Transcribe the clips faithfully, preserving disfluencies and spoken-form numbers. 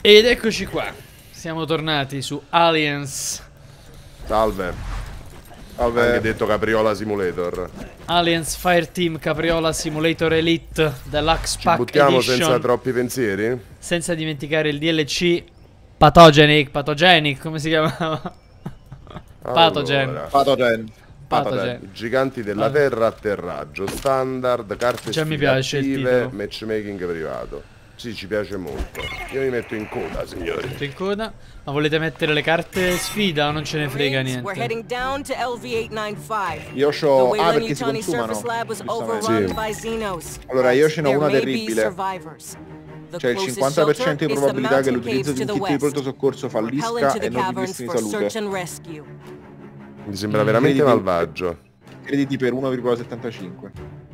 Ed eccoci qua. Siamo tornati su Aliens. Salve. Salve. Anche detto Capriola Simulator. Aliens Fireteam Capriola Simulator Elite Deluxe Ci Pack buttiamo Edition. senza troppi pensieri? Senza dimenticare il D L C Pathogenic, Pathogenic, come si chiamava? Pathogen. Allora. Pathogen. Pathogen. I giganti della terra, atterraggio, standard, carte Già mi piace il sfidative, titolo. matchmaking privato. Sì, ci piace molto. Io mi metto in coda, signori. Metto in coda. Ma volete mettere le carte sfida o non ce ne frega niente? Io c'ho... Ah, perché si consumano. Sì. Allora, io ce n'ho una terribile. C'è il cinquanta per cento di probabilità che l'utilizzo di un kit di pronto soccorso fallisca e non ripristini salute. Mi sembra veramente Crediti- malvagio. Crediti per uno virgola settantacinque.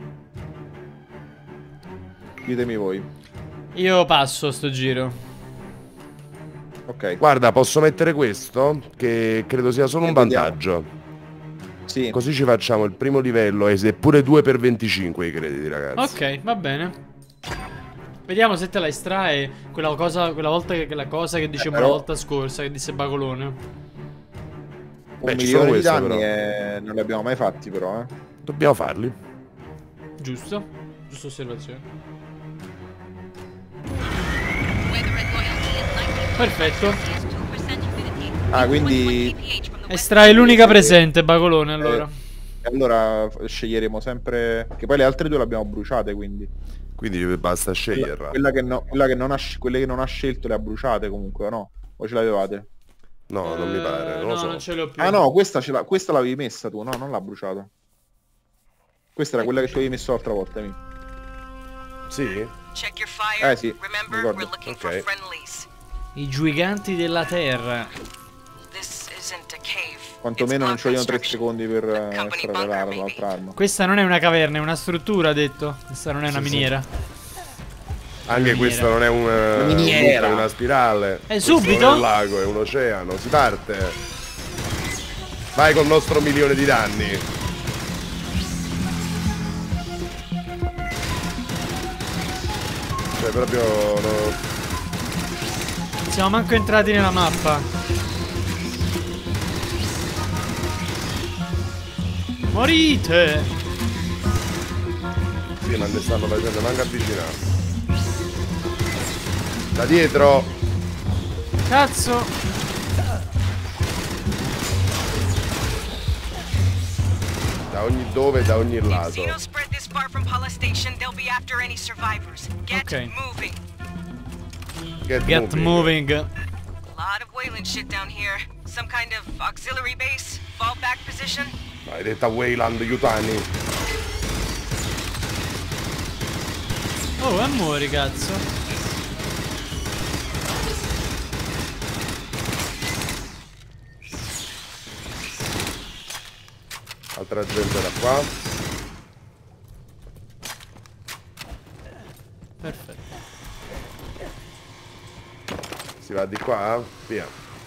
Ditemi voi. Io passo sto giro. Ok. Guarda, posso mettere questo? Che credo sia solo un Eh, vediamo. vantaggio. Sì. Così ci facciamo il primo livello e se pure due per venticinque i crediti, ragazzi. Ok, va bene. Vediamo se te la estrae quella cosa, quella volta che quella cosa che dicevamo Eh, però- la volta scorsa, che disse Bagolone. Un Beh, ci sono milione di queste, danni però. e non li abbiamo mai fatti però, eh. Dobbiamo farli. Giusto? Giusta osservazione. Perfetto. Ah, quindi... Estrae l'unica presente, Bagolone, allora. E allora sceglieremo sempre... Che poi le altre due le abbiamo bruciate, quindi. Quindi basta Quella, sceglierla. quella che no, quella che non ha, sc- quelle che non ha scelto le ha bruciate comunque, o no? O ce l'avevate? No, non mi pare, non Eh, lo no, so. non ce l'ho più. Ah no, questa, ce l'ha- questa l'avevi messa tu, no? Non l'ha bruciata. Questa era quella che ci avevi messo l'altra volta, mi. Sì? Eh sì, mi ricordo. Ok. I giganti della terra. Quantomeno non ci vogliono tre secondi per eh, estrarre la- l'altra arma. Questa non è una caverna, è una struttura, ha detto. Questa non è una Sì, sì. miniera. Anche Miniera. questa non è un, eh, un miniera. loop, è una spirale. E Questo subito? non è un lago, è un oceano. Si parte. Vai col nostro milione di danni. Cioè proprio no. Non siamo manco entrati nella mappa. Morite! Sì, ma ne stanno facendo manca avvicinare. Da dietro. Cazzo! Da ogni dove, da ogni lato. Ok. Get, Get moving. A lot of Wayland shit down here. Some kind of auxiliary base, fallback position. Hai detto a Wayland Yutani. Oh, amori, cazzo. Altra gente da qua. Perfetto. Si va di qua? Via.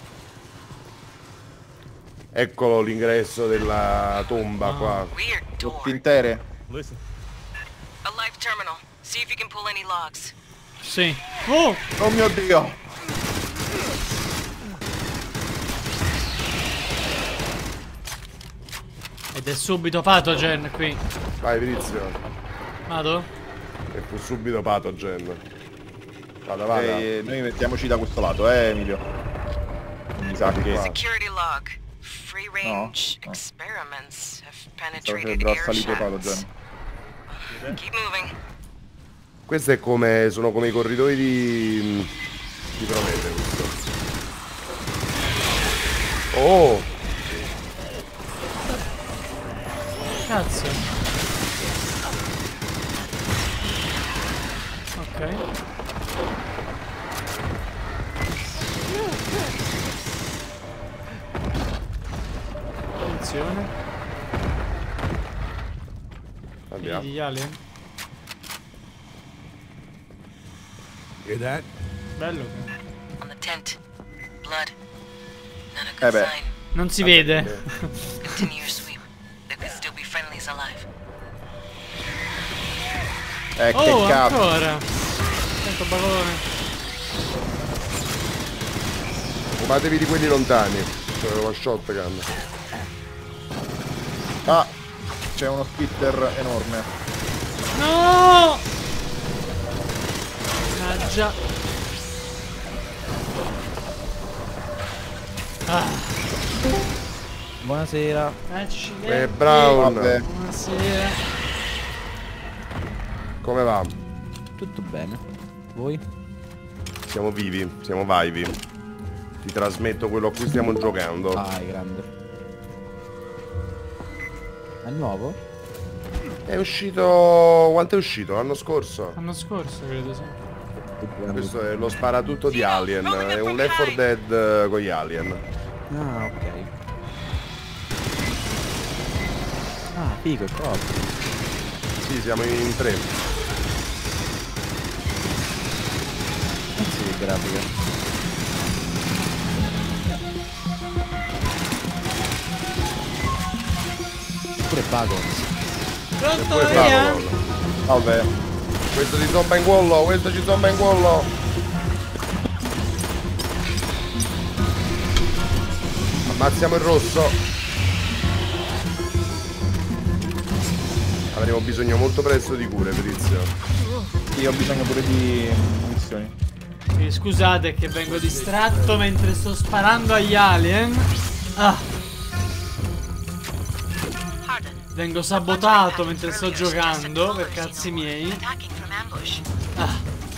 Eccolo l'ingresso della tomba qua. Weird door. Tutte intere? A live terminal. See if you can pull any logs. Sì. Oh! Oh mio dio! Ed è subito Pathogen qui. Vai Vizio. Vado? E fu subito Pathogen. Vada, vada. Eh, noi mettiamoci da questo lato, eh Emilio. Mi sa che... Qua. Security log. Free range no. experiments have Stavo penetrated facendo air assalito shafts. Pathogen. Keep moving. Questo è come. Sono come i corridoi di. di Prometeo questo. Oh! Cazzo. Ok. Attenzione. Andiamo. Vedi gli alien? Hear that? Bello. On the tent. Blood. Not a Eh good beh. sign. Non si vede. Continue your sweep. There could still be friendlies alive. Eh, Oh, che cazzo. ancora. Sento Bagolone. Fatevi di quelli lontani. C'è una shotgun. Ah, c'è uno spitter enorme. No! Ah già. Ah. Buonasera. Accidenti. Eh, Brown. Vabbè. Buonasera. Come va? Tutto bene. Voi? Siamo vivi, siamo vivi. Ti trasmetto quello a cui stiamo giocando. Ah, è grande. È nuovo? È uscito... Quanto è uscito? L'anno scorso? L'anno scorso credo sì. Questo è lo sparatutto di Alien. È un Left four Dead eh, con gli Alien. Ah, ok. Ah, figo, è proprio. Sì, siamo in tre. Sì, grafica. Pure Bagons. Pronto Poi via? bravo, Vabbè. questo ci zomba in culo, questo ci zomba in culo. Ammazziamo il rosso. Avremo bisogno molto presto di cure, Frizio. Io ho bisogno pure di munizioni. Sì, scusate che vengo distratto mentre sto sparando agli alien. Ah. Vengo sabotato mentre sto giocando, per cazzi miei. Ah.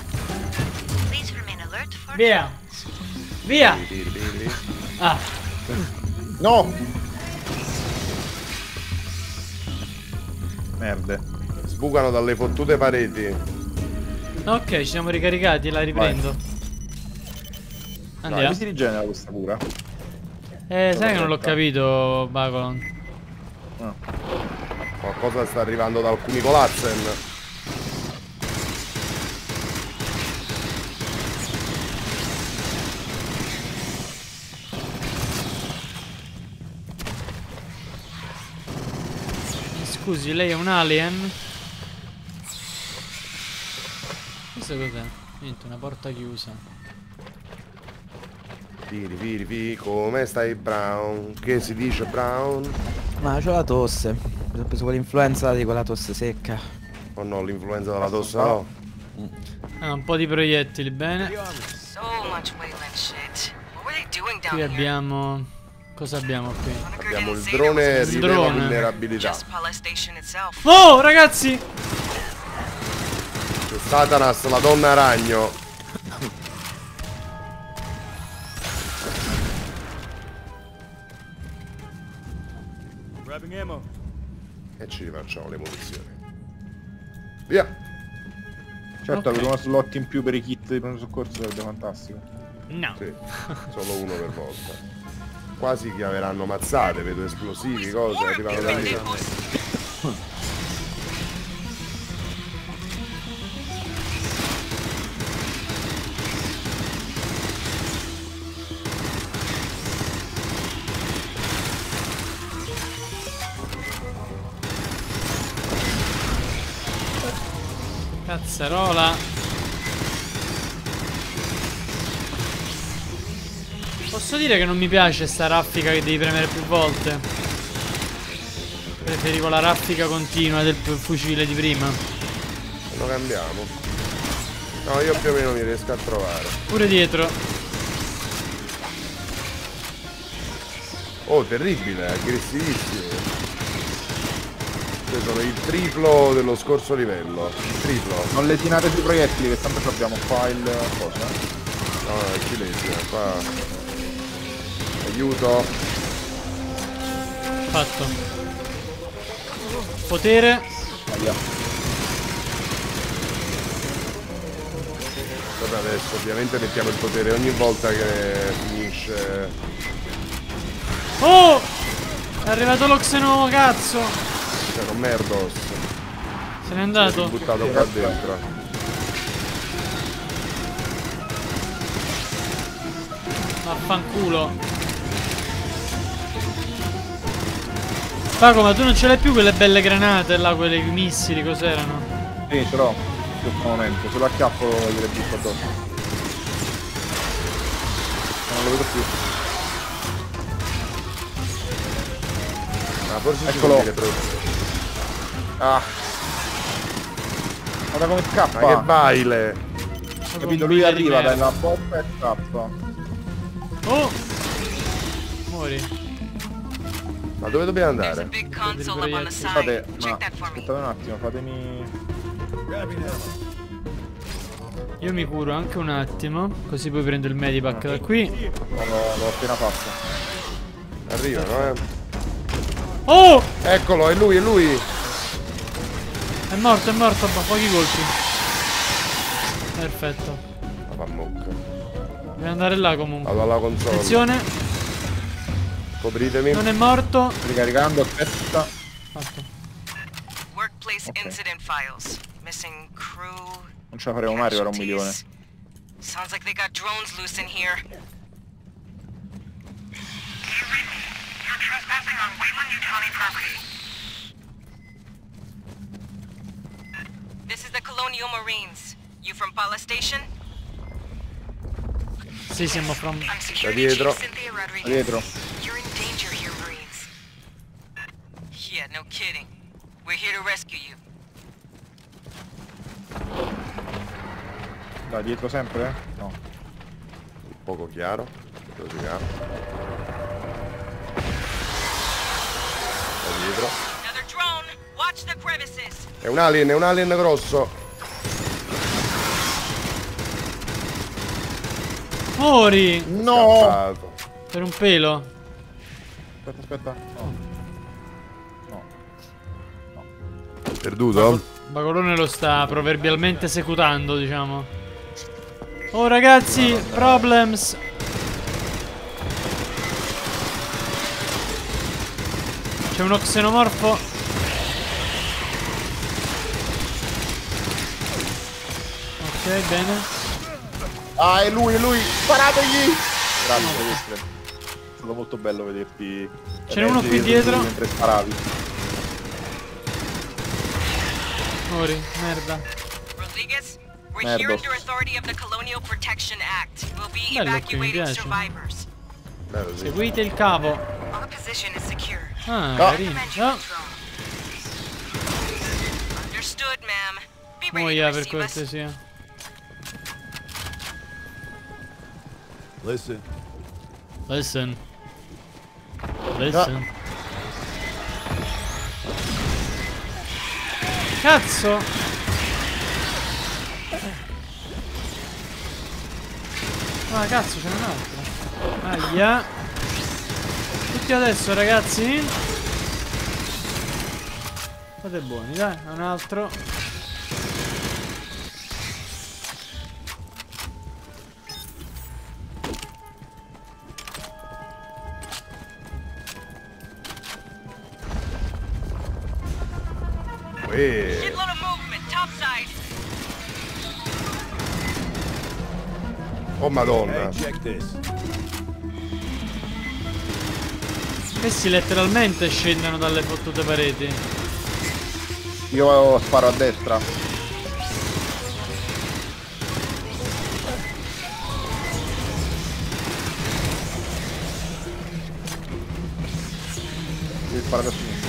Via. Via. Ah. No! Merde. Sbucano dalle fottute pareti. Ok, ci siamo ricaricati, la riprendo. No, Andiamo. come si rigenera questa cura? Eh, sai che non l'ho capito, Bacon. Ah. Qualcosa sta arrivando da alcuni Colazen. Scusi, lei è un alien? Questo cos'è? Niente, una porta chiusa. Firi, firi, firi, come stai Brown? Che si dice Brown? Ma c'ho la tosse. Mi sono preso quell'influenza di quella tosse secca. Oh no, l'influenza della tosse no. Ah, un po' di proiettili, bene. So much Wayland shit. What were they doing down Qui here? abbiamo... Cosa abbiamo qui? Honecker Abbiamo il didn't say there was drone a- Il rileva drone. vulnerabilità. Just Pala Station itself. Oh, ragazzi! C'è Satanas, la donna ragno. Grabbing ammo. E ci rifacciamo le munizioni. Via! Certo, Ok. avere uno slot in più per i kit di pronto soccorso sarebbe fantastico. No. Sì, solo uno per volta. Quasi che avranno mazzate, vedo esplosivi, cose, arrivano da lì. Cazzarola. Posso dire che non mi piace sta raffica che devi premere più volte. Preferivo la raffica continua del fu- fucile di prima. Lo cambiamo. No, io più o meno mi riesco a trovare. Pure dietro. Oh, terribile, aggressivissimo. Questi sono il triplo dello scorso livello. Il triplo. Non lesinate sui proiettili che tanto abbiamo qua il cosa. No, no, ci lesina, qua. Aiuto. Fatto. Potere. Aia. Vabbè, adesso ovviamente mettiamo il potere ogni volta che finisce. Oh! È arrivato lo xenomo, cazzo! C'era un merdos. Se n'è andato. Buttato qua dentro. Vaffanculo. Paco, ma tu non ce l'hai più quelle belle granate là, quelle missili, cos'erano? Sì, ce l'ho. Questo momento, se lo acchiappo gliele butto addosso. Non lo vedo più. Ah, forse Eccolo. si vede Ah. Guarda come scappa. Ma che baile. Capito? Lui arriva dalla bomba e scappa. Oh! Muori. Ma dove dobbiamo There's a andare? big console up on the side. Fate, ma Check that for me. aspettate un attimo, fatemi... Io mi curo anche un attimo, così poi prendo il medipack da qui. No, l'ho l'ho appena fatto. Arrivano, eh. Oh! Eccolo, è lui, è lui. È morto, è morto, ma pochi colpi. Perfetto. La fa mucca. Devo andare là comunque. Vado alla console. Attenzione, Copritemi. non è morto. Ricaricando, aspetta. Fatto. Workplace Okay. incident files. Missing crew. Non ce la faremo mai arrivare a un milione. casualties. Sounds like they got drones loose in here. You're trespassing on Wayland-Yutani property. This is the Colonial Marines. You from Pala Station? Sì, siamo from... I'm security dietro. chief Cynthia Rodriguez. Dietro. You're in danger here, Marines. Yeah, no kidding. We're here to rescue you. Da dietro sempre? No. Poco chiaro. Rosicato. Da dietro. Another drone. Watch the crevices. È un alien, è un alien grosso. Muori! No! Scappato. Per un pelo. Aspetta, aspetta. No. No. Perduto? Bagolone lo sta proverbialmente esecutando, diciamo. Oh ragazzi, problems. C'è uno xenomorfo. Ok, bene. Ah, è lui, è lui! Sparategli! Grazie, Silvestre. È stato molto bello vederti. Ce n'è uno qui dietro. Mentre sparavi. Muori, merda. Rodriguez, we're Merda. here under authority of the Colonial Protection Act. We'll be Bello qui, mi evacuating piace. survivors. Bello, sì. Seguite il cavo. Our position is secure. Ah, No. carino. Dimensional No. drone. Understood, ma'am. Be ready Muoia to per receive us. cortesia. Listen. Listen. Listen. Cazzo! Ah, cazzo, c'è un altro. Aia. Tutti adesso, ragazzi. Fate buoni, dai, un altro. Uè. Shitload of movement, topside. Oh madonna. Hey, check this. Questi letteralmente scendono dalle fottute pareti. Io sparo a destra. Devi sparare a sinistra.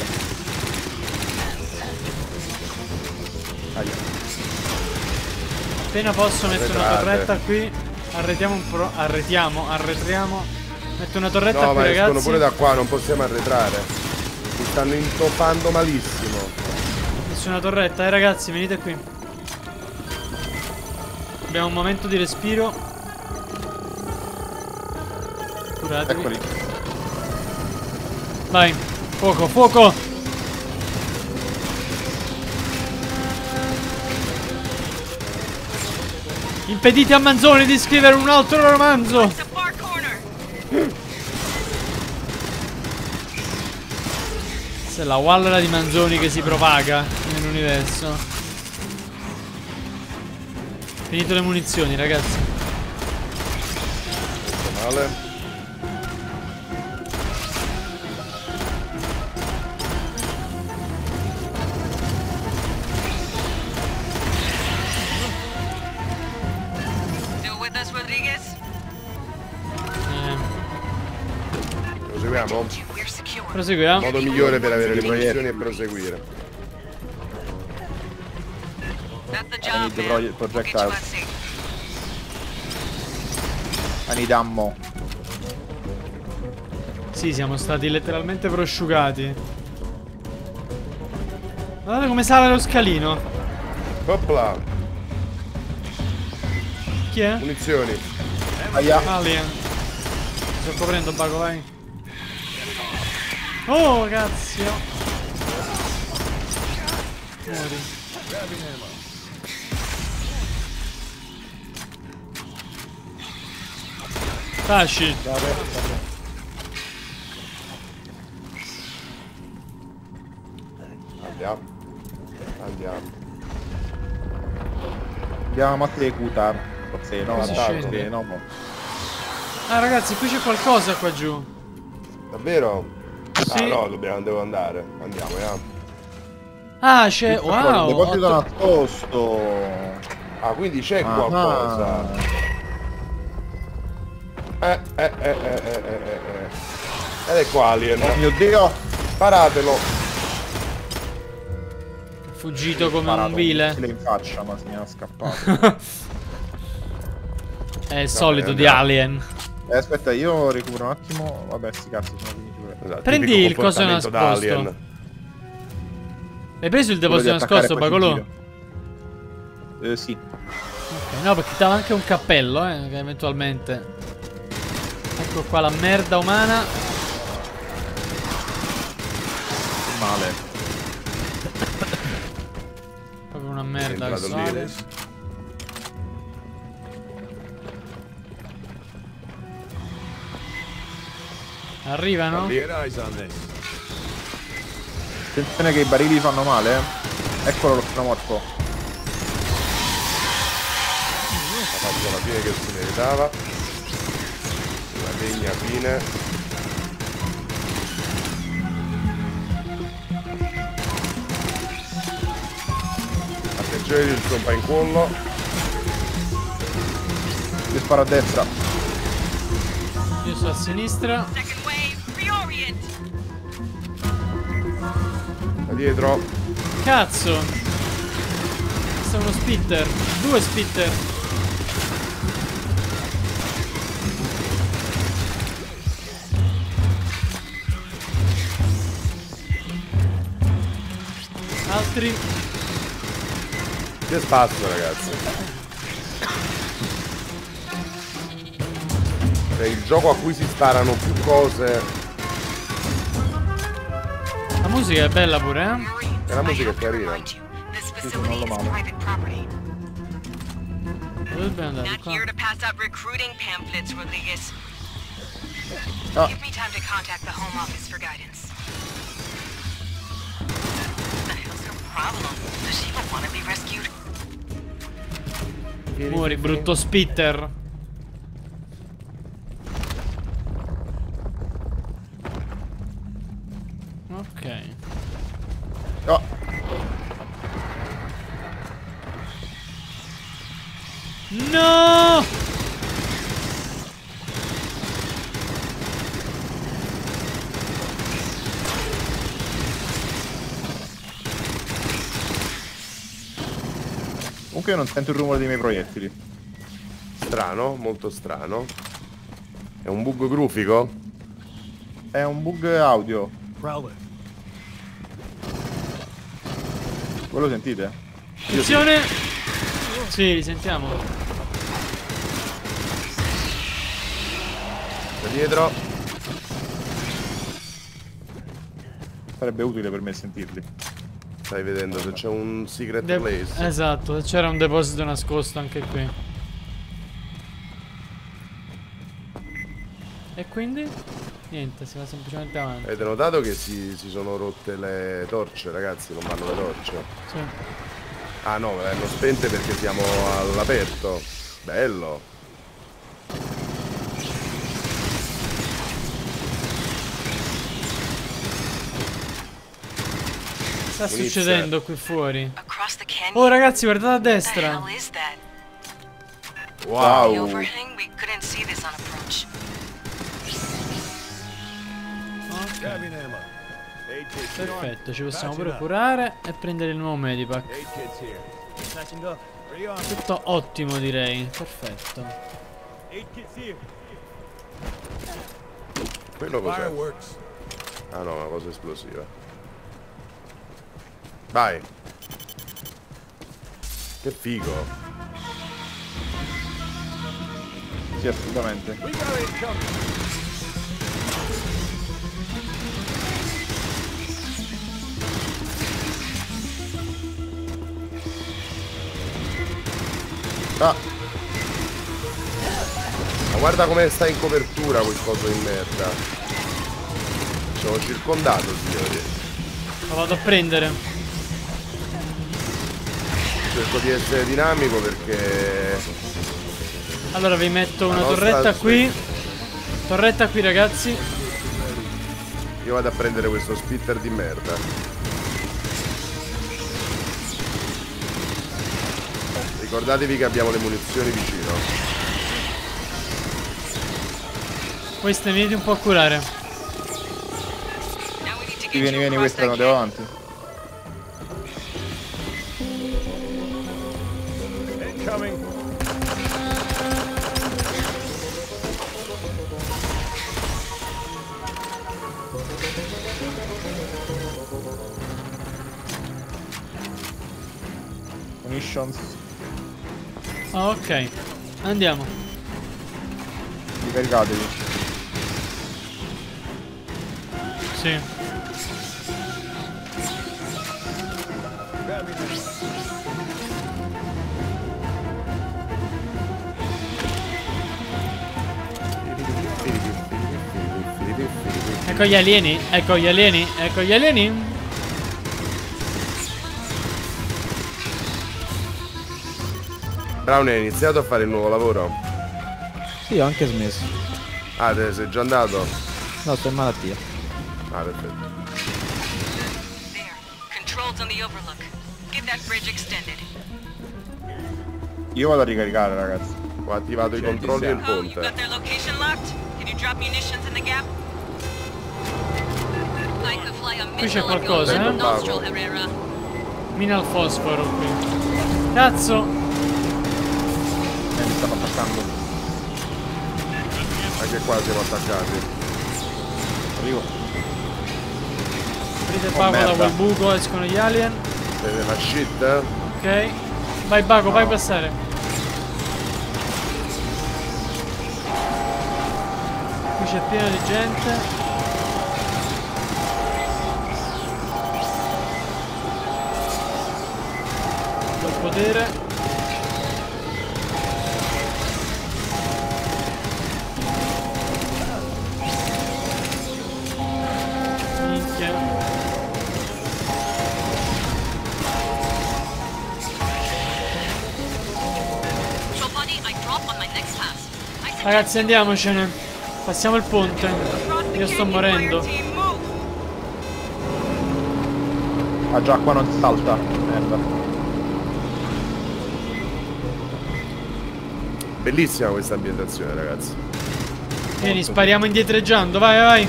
Aia. Appena posso metto una Arretrate. torretta qui. Arretiamo un po'. Arretiamo, arretriamo. Metto una torretta No, qui, ma escono ragazzi. pure da qua, non possiamo arretrare. Mi stanno intoppando malissimo. Nessuna torretta, eh ragazzi, venite qui. Abbiamo un momento di respiro. Curatevi. Eccoli. Vai, fuoco, fuoco. Impedite a Manzoni di scrivere un altro romanzo. It's a far corner. Questa è la wallera di Manzoni che si propaga nell'universo. Finito le munizioni, ragazzi. Male. Still with us, Rodriguez? Eh, Proseguiamo? Proseguiamo. Modo migliore per avere le munizioni e proseguire. I need the pro projectiles. I need ammo. Sì, siamo stati letteralmente prosciugati. Guardate come sale lo scalino. Opla. Chi è? Munizioni. Aia. Alien. Sto coprendo, Baco, vai. Oh, cazzo. Muori. Taci. Andiamo. Andiamo. Andiamo a Kutar. Forse no, Cosa attacco, scende? sì, no, no. Ah, ragazzi, qui c'è qualcosa qua giù. Davvero? Sì. Ah no, dobbiamo, devo andare. Andiamo, eh. Ah, c'è... Qui fuori, Wow. deposito otto- nascosto. Ah, quindi c'è Ah. qualcosa. Eh, eh, eh, eh, eh, eh, eh. Ed è qua Alien. Oh mio Dio. Sparatelo. Fuggito come Sparato un vile. missile in faccia, ma se ne era scappato. È il solito di andiamo. Alien. Eh, aspetta, io recupero un attimo. Vabbè, sti cazzi sono finiti pure. Esatto, Prendi tipico il coso comportamento da nascosto. Alien. Hai preso il Quello di deposito attaccare nascosto, poi si Bacolò? gira. Eh, sì. Ok, no, perché dava anche un cappello, eh, che eventualmente. Ecco qua la merda umana. Male. Proprio una È merda entrato questo lì. Alien. Arrivano? Lì. Get eyes on this. Attenzione che i barili fanno male, eh. Eccolo lo stramorfo. Ha fatto la fine che si meritava. Una degna fine. Attenzione il trompa in collo. Io sparo a destra. Io sto a sinistra. Second wave, reorient. Da dietro. Cazzo! Questo è uno spitter. Due spitter. Altri. C'è spazio ragazzi. È il gioco a cui si sparano più cose. La musica è bella pure, eh? E la musica è carina. This non facility lo is male. private property. Dove dobbiamo andare? Not Qua? here to pass out recruiting pamphlets, Rodriguez. Ah. Give me time to contact the Home Office for guidance. What the hell's her problem? Does she even want to be rescued? Muori, brutto spitter. Ok. Oh. No! Comunque io non sento il rumore dei miei proiettili. Strano, molto strano. È un bug grufico? È un bug audio. Prowler. Voi lo sentite? Attenzione! Sì, li sentiamo. Da dietro. Sarebbe utile per me sentirli. Stai vedendo se c'è un secret De- place. esatto, c'era un deposito nascosto anche qui. E quindi? Niente, si va semplicemente avanti. Avete notato che si, si sono rotte le torce, ragazzi? Non vanno le torce. Sì. Ah no, le hanno spente perché siamo all'aperto. Bello. Sta Inizia. succedendo qui fuori? Across the canyon? Oh ragazzi, guardate a What the destra. hell is that? The Wow. overhang? We couldn't see this on approach. Grabbing ammo. Aid kits here. Perfetto, ci possiamo Patching pure up. curare e prendere il nuovo medipack. Aid kits here. Patching up. Ready on. Tutto ottimo, direi. Perfetto. Aid kits here. Quello cos'è? Fireworks. Ah no, una cosa esplosiva. Vai. Che figo. Sì, assolutamente. We got it coming. Ah. Ma guarda come sta in copertura quel coso di merda. Sono circondato, signori. Lo vado a prendere. Cerco di essere dinamico perché... Allora vi metto una La nostra torretta sfida. qui. Torretta qui, ragazzi. Io vado a prendere questo spitter di merda. Ricordatevi che abbiamo le munizioni vicino. Queste venite un po' a curare. Now we need to Sì, get vieni, you vieni, across questa that non devo gate. avanti. Incoming. Munitions. Ah, ok. Andiamo. Ricaricatevi. Sì. Grabbing ammo. Ecco gli alieni. Ecco gli alieni. Ecco gli alieni. Brown, hai iniziato a fare il nuovo lavoro? Sì, ho anche smesso. Ah, te ne sei già andato? No, sto in malattia. Ah, perfetto. There. Controls on the overlook. Get that bridge extended. Io vado a ricaricare, ragazzi. Ho attivato i Ci controlli del siamo. Oh, you got ponte. their location locked? Can you drop munitions in the gap? I could fly a Qui c'è missile up your qualcosa, eh? nostril, Herrera. Mina al fosforo qui. Cazzo. Eh, mi stanno attaccando. Anche qua siamo attaccati. Arrivo. Aprite Oh, Baco da merda. quel buco, escono gli alien. Vede la shit? eh? Ok. Vai Baco, vai passare. Qui c'è pieno di gente. Col potere. Minchia. So, buddy, I drop on my next pass. I suggest Ragazzi, andiamocene. Passiamo il ponte. across the Io sto canyon, morendo. fire team, move. Ah già, qua non si salta. Merda. Bellissima questa ambientazione, ragazzi. Vieni, spariamo indietreggiando. Vai, vai.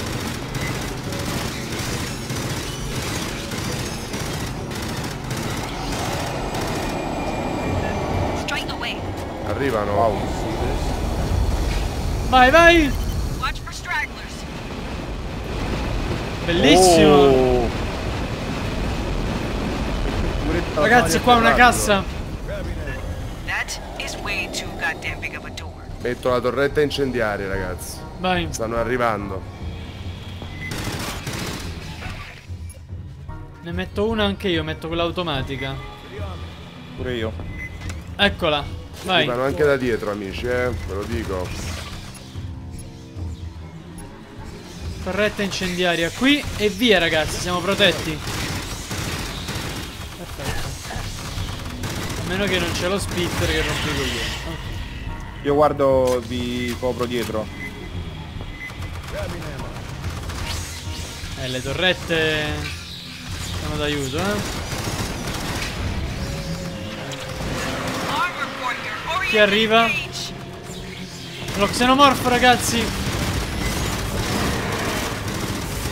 Straight away. Arrivano. Wow. Vai, vai. Watch for stragglers. Bellissimo. Oh. Ragazzi, qua una cassa. That is way too goddamn big of a door. Metto la torretta incendiaria, ragazzi. Vai. Stanno arrivando. Ne metto una anche io, metto quella automatica. Pure io. Eccola. Vai. Arrivano anche da dietro, amici, eh. Ve lo dico. Torretta incendiaria qui e via, ragazzi, siamo protetti. Perfetto. A meno che non c'è lo spitter che rompe i coglioni. Ok. Io guardo, vi copro dietro. Eh, le torrette sono d'aiuto, eh. Armor warrior, orient Chi arriva? engage. Lo xenomorfo, ragazzi.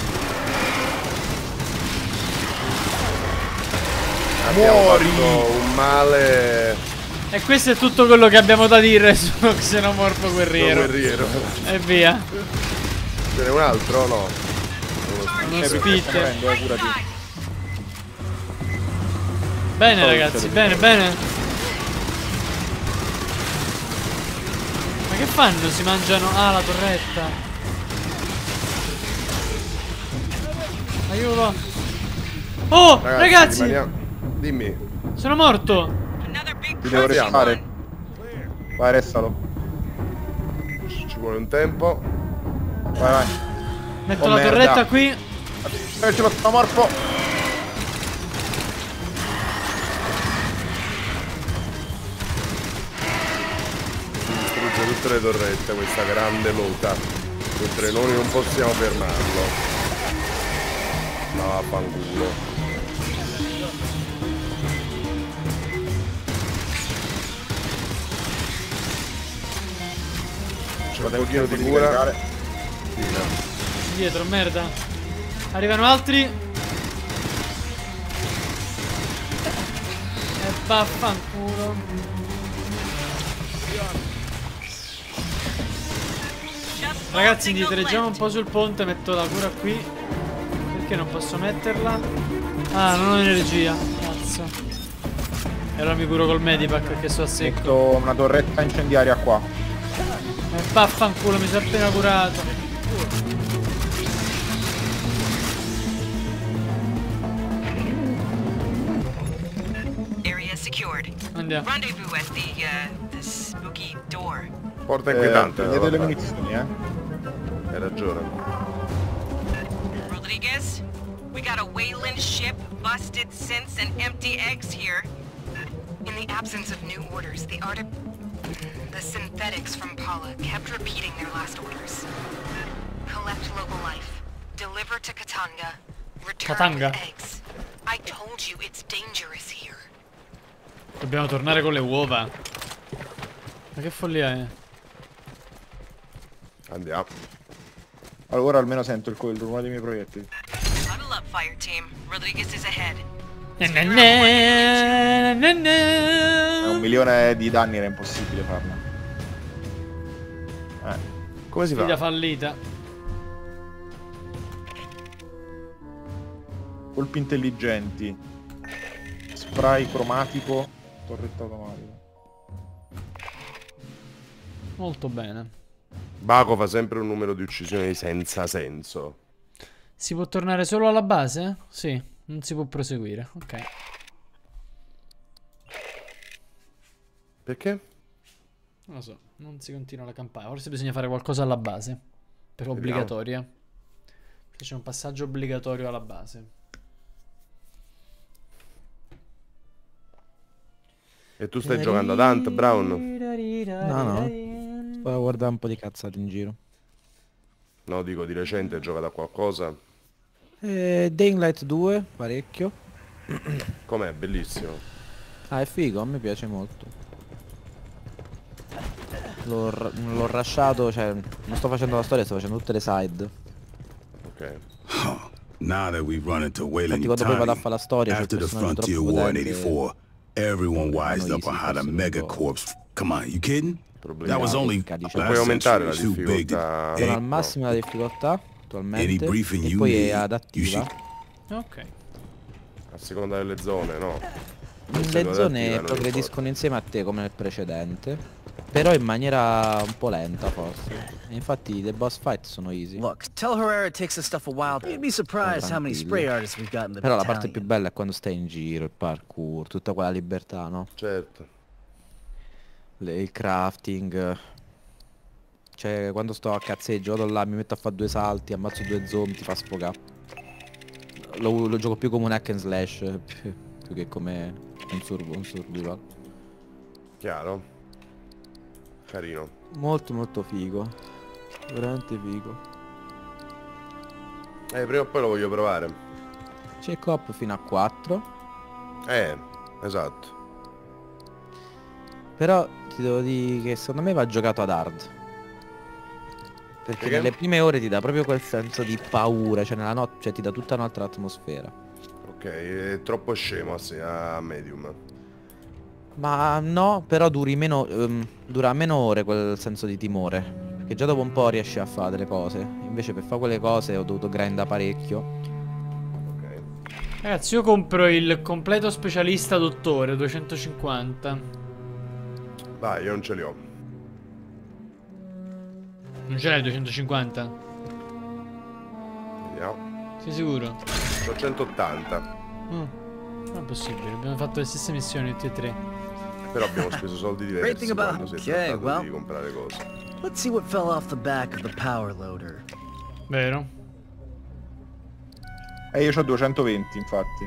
Abbiamo Muori! fatto un male. E questo è tutto quello che abbiamo da dire su Xenomorfo Guerriero. Guerriero. E via. Ce n'è un altro? No. Uno Eh, spit. prendo, eh, curati. Bene ragazzi, bene, bene. Ma che fanno? Si mangiano... Ah, la torretta. Aiuto. Oh, ragazzi! rimaniamo- Dimmi. Sono morto. Another big Ti devo Partiamo. restare. Vai, restalo. Ci vuole un tempo. Vai, vai. Metto Oh, la merda. torretta qui. Eh, ce l'ho xenomorfo. Distrugge tutte le torrette questa grande muta. Mentre noi non possiamo fermarlo. No, vaffanculo. C'è un pochino di cura. Sì, no. Dietro, merda. Arrivano altri. E vaffanculo. Ragazzi, indietreggiamo un po' sul ponte. Metto la cura qui. Perché non posso metterla? Ah, non ho energia. Cazzo. E allora mi curo col medipack perché sto a secco. Metto una torretta incendiaria qua. E vaffanculo, mi sono appena curato. area secured. Andiamo. Rendezvous at the, uh, the spooky door. Porta Eh, inquietante. prendete le allora. munizioni, eh. Hai ragione. Rodriguez, we got a Wayland ship, busted synths, and empty eggs here. In the absence of new orders, the art the synthetics from Paula kept repeating their last orders. Collect local life, deliver to Katanga, return Katanga? with eggs. I told you it's dangerous here. Dobbiamo tornare con le uova. Ma che follia è? Andiamo. Allora almeno sento il, il rumore dei miei proiettili. Huddle up, fire team. Rodriguez is ahead. Na na na, na na. È un milione di danni, era impossibile farla. Eh. Come si Figlia fa? fallita. Colpi intelligenti. Spray cromatico. Torretta automatica. Molto bene. Baco fa sempre un numero di uccisioni senza senso. Si può tornare solo alla base? Sì, non si può proseguire. Ok. Perché? Non lo so, non si continua la campagna. Forse bisogna fare qualcosa alla base. Per Vediamo. obbligatoria. C'è un passaggio obbligatorio alla base. E tu stai giocando ad Hunt, Brown? No, no. Sto a guardare un po' di cazzate in giro. No, dico di recente hai giocato a qualcosa. Eh, Dying Light due, parecchio. Com'è? Bellissimo. Ah, è figo, a me piace molto. L'ho r- l'ho rushato, cioè non sto facendo la storia, sto facendo tutte le side. Ok. Now that we've run into Wayland Infatti quando poi vado a Yutani, fare la storia c'è il after the personaggio Frontier troppo War in potente. eighty-four, everyone wised Noi up on si how the fosse Megacorps... Come on, you kidding? Problemi. That was only Ricca, diciamo. Puoi last aumentare la century, too big to- difficoltà. Sono Hey, al massimo la difficoltà any attualmente. briefing E you poi è need, you adattiva. should... Ok. A seconda delle zone, no? Le Essendo zone adattiva, non progrediscono insieme a te come nel precedente. Però in maniera un po' lenta forse. E infatti le boss fight sono easy. Look, tell Herrera it takes this stuff a while. You'd be surprised how many spray artists we've got in the Però la battalion. parte più bella è quando stai in giro, il parkour, tutta quella libertà, no? Certo. Le- il crafting. Cioè quando sto a cazzeggio vado là, mi metto a fare due salti, ammazzo due zombie, ti fa sfogare. Lo, lo gioco più come un hack and slash più, più che come un, sur un survival. Chiaro. Carino. Molto molto figo. Veramente figo. Eh, prima o poi lo voglio provare. C'è coop fino a quattro. Eh, esatto. Però ti devo dire che secondo me va giocato ad hard. Perché Perché? nelle prime ore ti dà proprio quel senso di paura, cioè nella notte, cioè ti dà tutta un'altra atmosfera. Ok, è troppo scemo a, a medium. Ma no, però duri meno, um, dura meno ore quel senso di timore. Perché già dopo un po' riesci a fare delle cose. Invece per fare quelle cose ho dovuto grindare parecchio. Ok. Ragazzi, io compro il completo specialista dottore, duecentocinquanta. Vai, io non ce li ho. Non ce l'hai duecentocinquanta? Vediamo. Sei sicuro? C'ho centottanta. Mm. Non è possibile, abbiamo fatto le stesse missioni tutti e tre. Però abbiamo speso soldi Great diversi thing about- quando si è Okay, trattato well. di comprare cose. Let's see what fell off the back of the power loader. Vero? E io c'ho duecentoventi, infatti.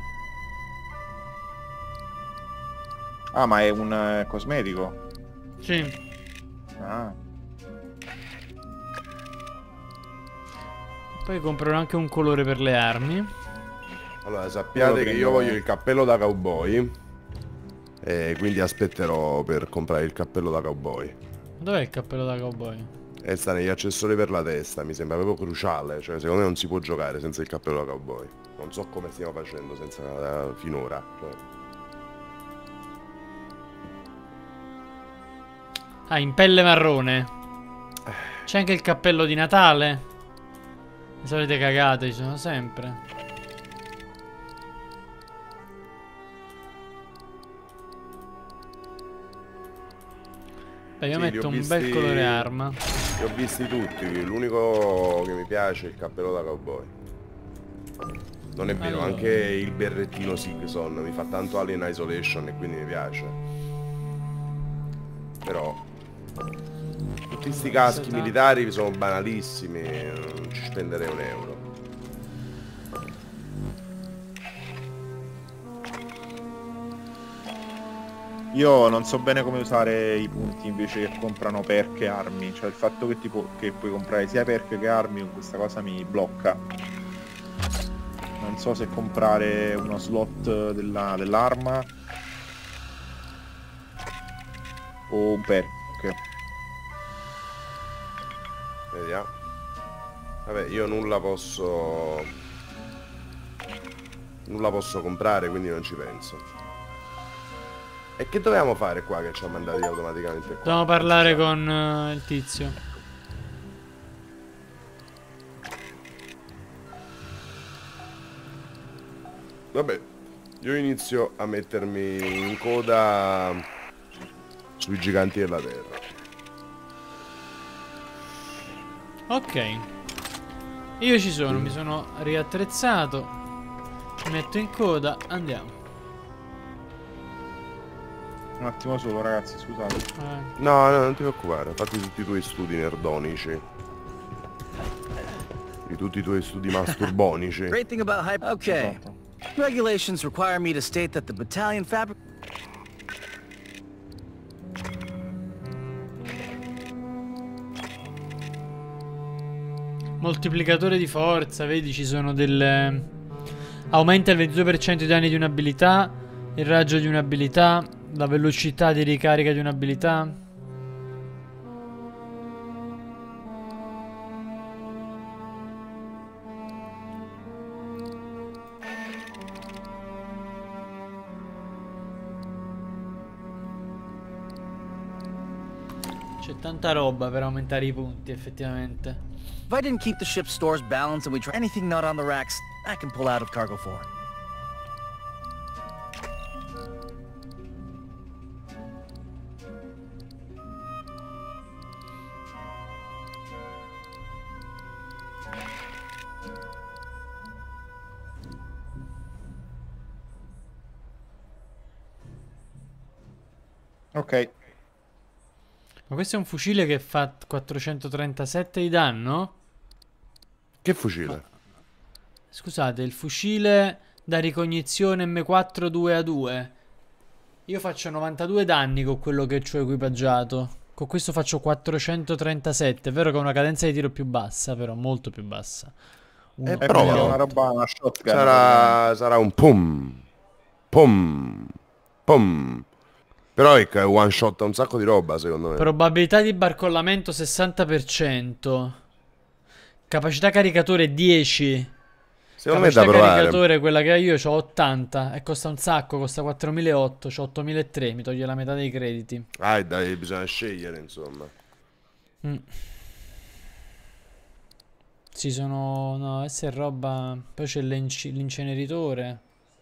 Ah, ma è un eh, cosmetico? Sì. Ah. Poi comprerò anche un colore per le armi. Allora, sappiate che io voglio il cappello da cowboy. E quindi aspetterò per comprare il cappello da cowboy. Dov'è il cappello da cowboy? E sta negli accessori per la testa, mi sembra proprio cruciale. Cioè, secondo me non si può giocare senza il cappello da cowboy. Non so come stiamo facendo senza uh, finora. Cioè. Ah, in pelle marrone. C'è anche il cappello di Natale. Le solite cagate ci sono sempre. Beh, io Sì, metto li un ho bel visti- colore arma. Li ho visti tutti, l'unico che mi piace è il cappello da cowboy. Non è vero, Allora. anche il berrettino Sigson mi fa tanto Alien Isolation e quindi mi piace. Però tutti sti caschi Seta. militari sono banalissimi, non ci spenderei un euro. Io non so bene come usare i punti invece che comprano perk e armi. Cioè il fatto che, tipo, che puoi comprare sia perk che armi, questa cosa mi blocca. Non so se comprare uno slot della- dell'arma o un perk. Vediamo. Vabbè, io nulla posso... Nulla posso comprare, quindi non ci penso. E che dovevamo fare qua che ci ha mandati automaticamente qua? Dobbiamo parlare con uh, il tizio. Vabbè, io inizio a mettermi in coda sui giganti della terra. Ok. Io ci sono, mi sono riattrezzato. Mi metto in coda, andiamo. Un attimo solo, ragazzi, scusate. Eh. No, no, non ti preoccupare, fatti tutti i tuoi studi nerdonici. Di tutti i tuoi studi masturbonici. Great thing about hyper... Okay. Regulations require me to state that the battalion fabric... Moltiplicatore di forza, vedi ci sono delle... Aumenta il ventidue per cento i danni di un'abilità, il raggio di un'abilità, la velocità di ricarica di un'abilità. C'è tanta roba per aumentare i punti, effettivamente. If I didn't keep the ship's stores balanced and we try anything not on the racks, I can pull out of cargo four. Ok. Ma questo è un fucile che fa quattrocentotrentasette di danno? Che fucile? Scusate, il fucile da ricognizione M quattro due A due. Io faccio novantadue danni con quello che ho equipaggiato. Con questo faccio quattrocentotrentasette. È vero che ho una cadenza di tiro più bassa, però molto più bassa. Uno- Eh, È però- proprio una roba, una shotgun. Sarà, sarà un pum. Pum. Pum. Però è che one shot un sacco di roba, secondo me. Probabilità di barcollamento sessanta per cento. Capacità caricatore dieci. Secondo me è da capacità provare. caricatore, quella che ho io, ho ottanta e costa un sacco, costa quattromilaottocento, c'ho ottomilatrecento, mi toglie la metà dei crediti. Ah, dai, bisogna scegliere, insomma. Mm. Ci sono... no, questa è roba... Poi c'è l'inceneritore.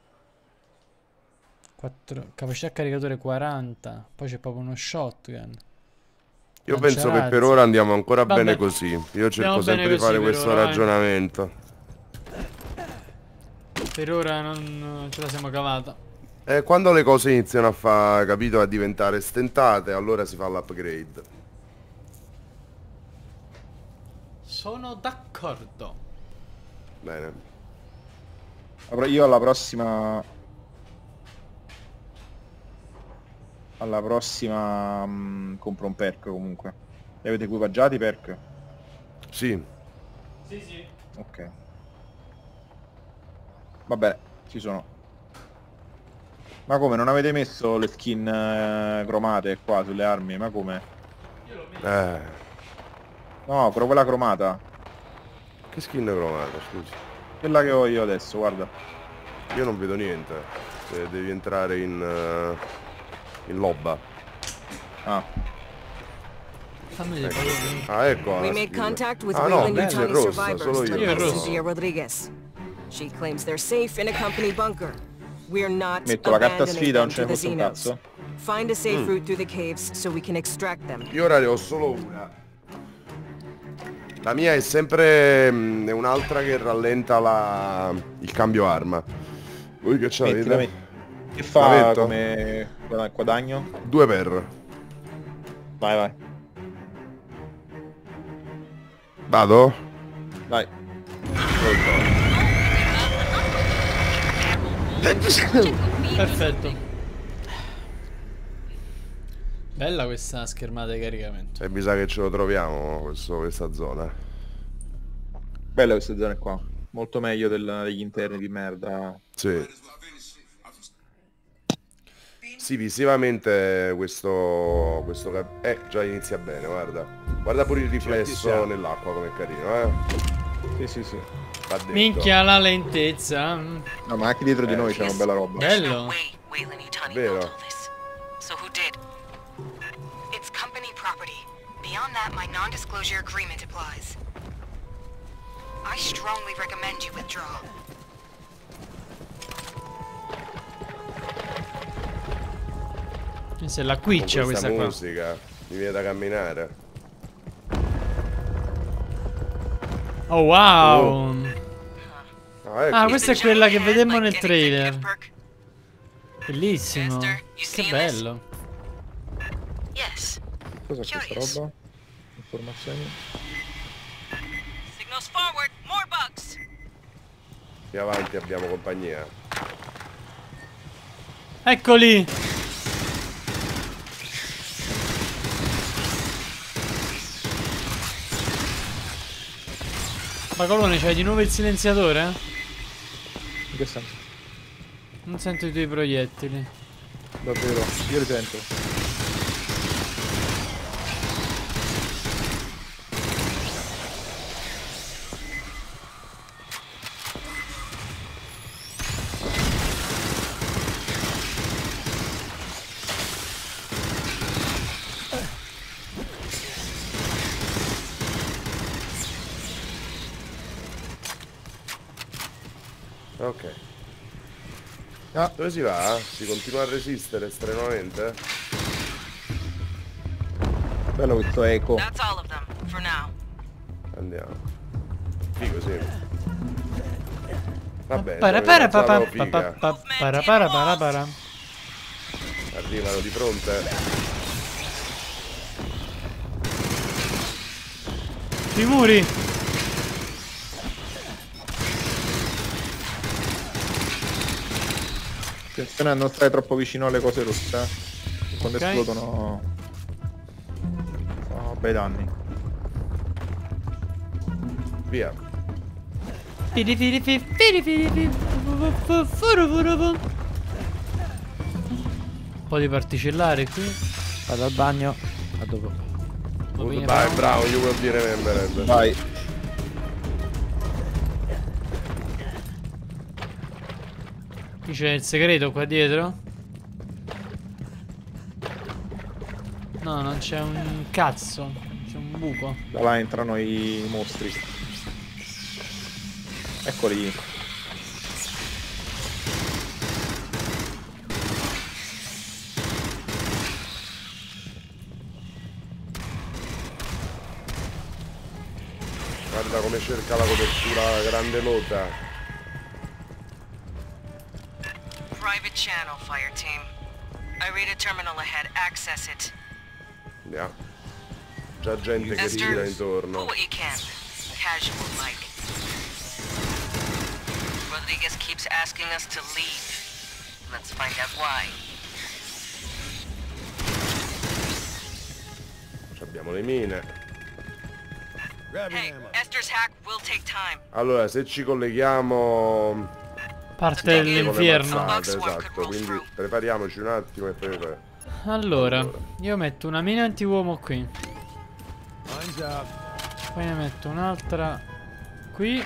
quattro... Capacità caricatore quaranta. Poi c'è proprio uno shotgun. Io penso che per ora andiamo ancora Vabbè. bene così. Io cerco Andiamo sempre di fare questo ora, ragionamento. Eh. Per ora non, non ce la siamo cavata. E quando le cose iniziano a fare, capito, a diventare stentate, allora si fa l'upgrade. Sono d'accordo. Bene. Io alla prossima... Alla prossima mh, compro un perk comunque. Li avete equipaggiati i perk? Sì. Sì, sì. Ok. Vabbè, ci sono. Ma come, non avete messo le skin eh, cromate qua sulle armi? Ma come? Eh. No, però quella cromata. Che skin cromata, scusi? Quella che ho io adesso, guarda. Io non vedo niente. Se devi entrare in... Uh, in lobba. Ah. Fammi vedere. Ah, ecco. We made contact with ah, no, Wayland Yutani rossa, survivors solo to io. Lucia Rodriguez. She claims they're safe in a company bunker. We're not Metto la carta abandoning sfida, them non ce to ne the fosse un Xenos. cazzo. Find a safe Mm. route through the caves so we can extract them. Io ora ne ho solo una. La mia è sempre mh, è un'altra che rallenta la... il cambio arma. Voi che c'avete? Mettila, metti. Che fa metto? come guada- guadagno? Due per. Vai, vai. Vado? Vai. Perfetto. Bella questa schermata di caricamento. E mi sa che ce lo troviamo questo, questa zona. Bella questa zona qua. Molto meglio del- degli interni di merda. Sì. Sì, visivamente questo... questo cap- eh, già inizia bene, guarda. Guarda pure il riflesso nell'acqua come è carino, eh. Sì, sì, sì. Va detto. Minchia la lentezza. No, ma anche dietro di Eh, noi sì. c'è una bella roba. There's no Bello. way Wayland Yutani Vero. built all this. So who did? It's company property. Beyond that, my non-disclosure agreement applies. I strongly recommend you withdraw. Questa è la Con quiccia questa qua. musica mi viene da camminare. Oh wow. Ah, ecco. Ah, questa è quella che vedemmo nel Like trailer. getting executive perk? Bellissimo. Esther, you Che seeing bello. Yes. Cos'è questa Curious. roba? Informazioni. Signals forward. More bugs. Più avanti abbiamo compagnia. Eccoli. Bacolone, c'hai di nuovo il silenziatore? In che senso? Non sento i tuoi proiettili. Davvero? Io li sento. Ok. Ah. Dove si va? Si continua a resistere strenuamente? Bello questo eco. That's all of them for now. Andiamo. Figo, sì. Va bene. Para siamo in para una pa zona pa pa figa. pa para para para para. Arrivano di fronte. Sui muri. Attenzione a non stare troppo vicino alle cose rosse, eh. Quando Ok. esplodono fanno bei danni. Via. Firi firi fi firi firi fi fu- fu- furu furu fu. Un po' di particellare qui. Vado al bagno. A dopo. Goodbye, bravo, you will be remembered. Vai. Qui c'è il segreto qua dietro? No, non c'è un cazzo. C'è un buco. Da là entrano i mostri. Eccoli. Guarda come cerca la copertura grande lota. Private channel, fire team. I read a terminal ahead. Access it. Yeah. Già gente che Esther, gira do intorno. what you can. Casual like. Rodriguez keeps asking us to leave. Let's find out why. Ci abbiamo le mine. Grab your Hey, ammo. Esther's hack will take time. Allora, se ci colleghiamo Parte con le dell'inferno. mazzate, esatto, quindi prepariamoci un attimo e poi... Allora, io metto una mina anti-uomo qui. Mine's up. Poi ne metto un'altra qui.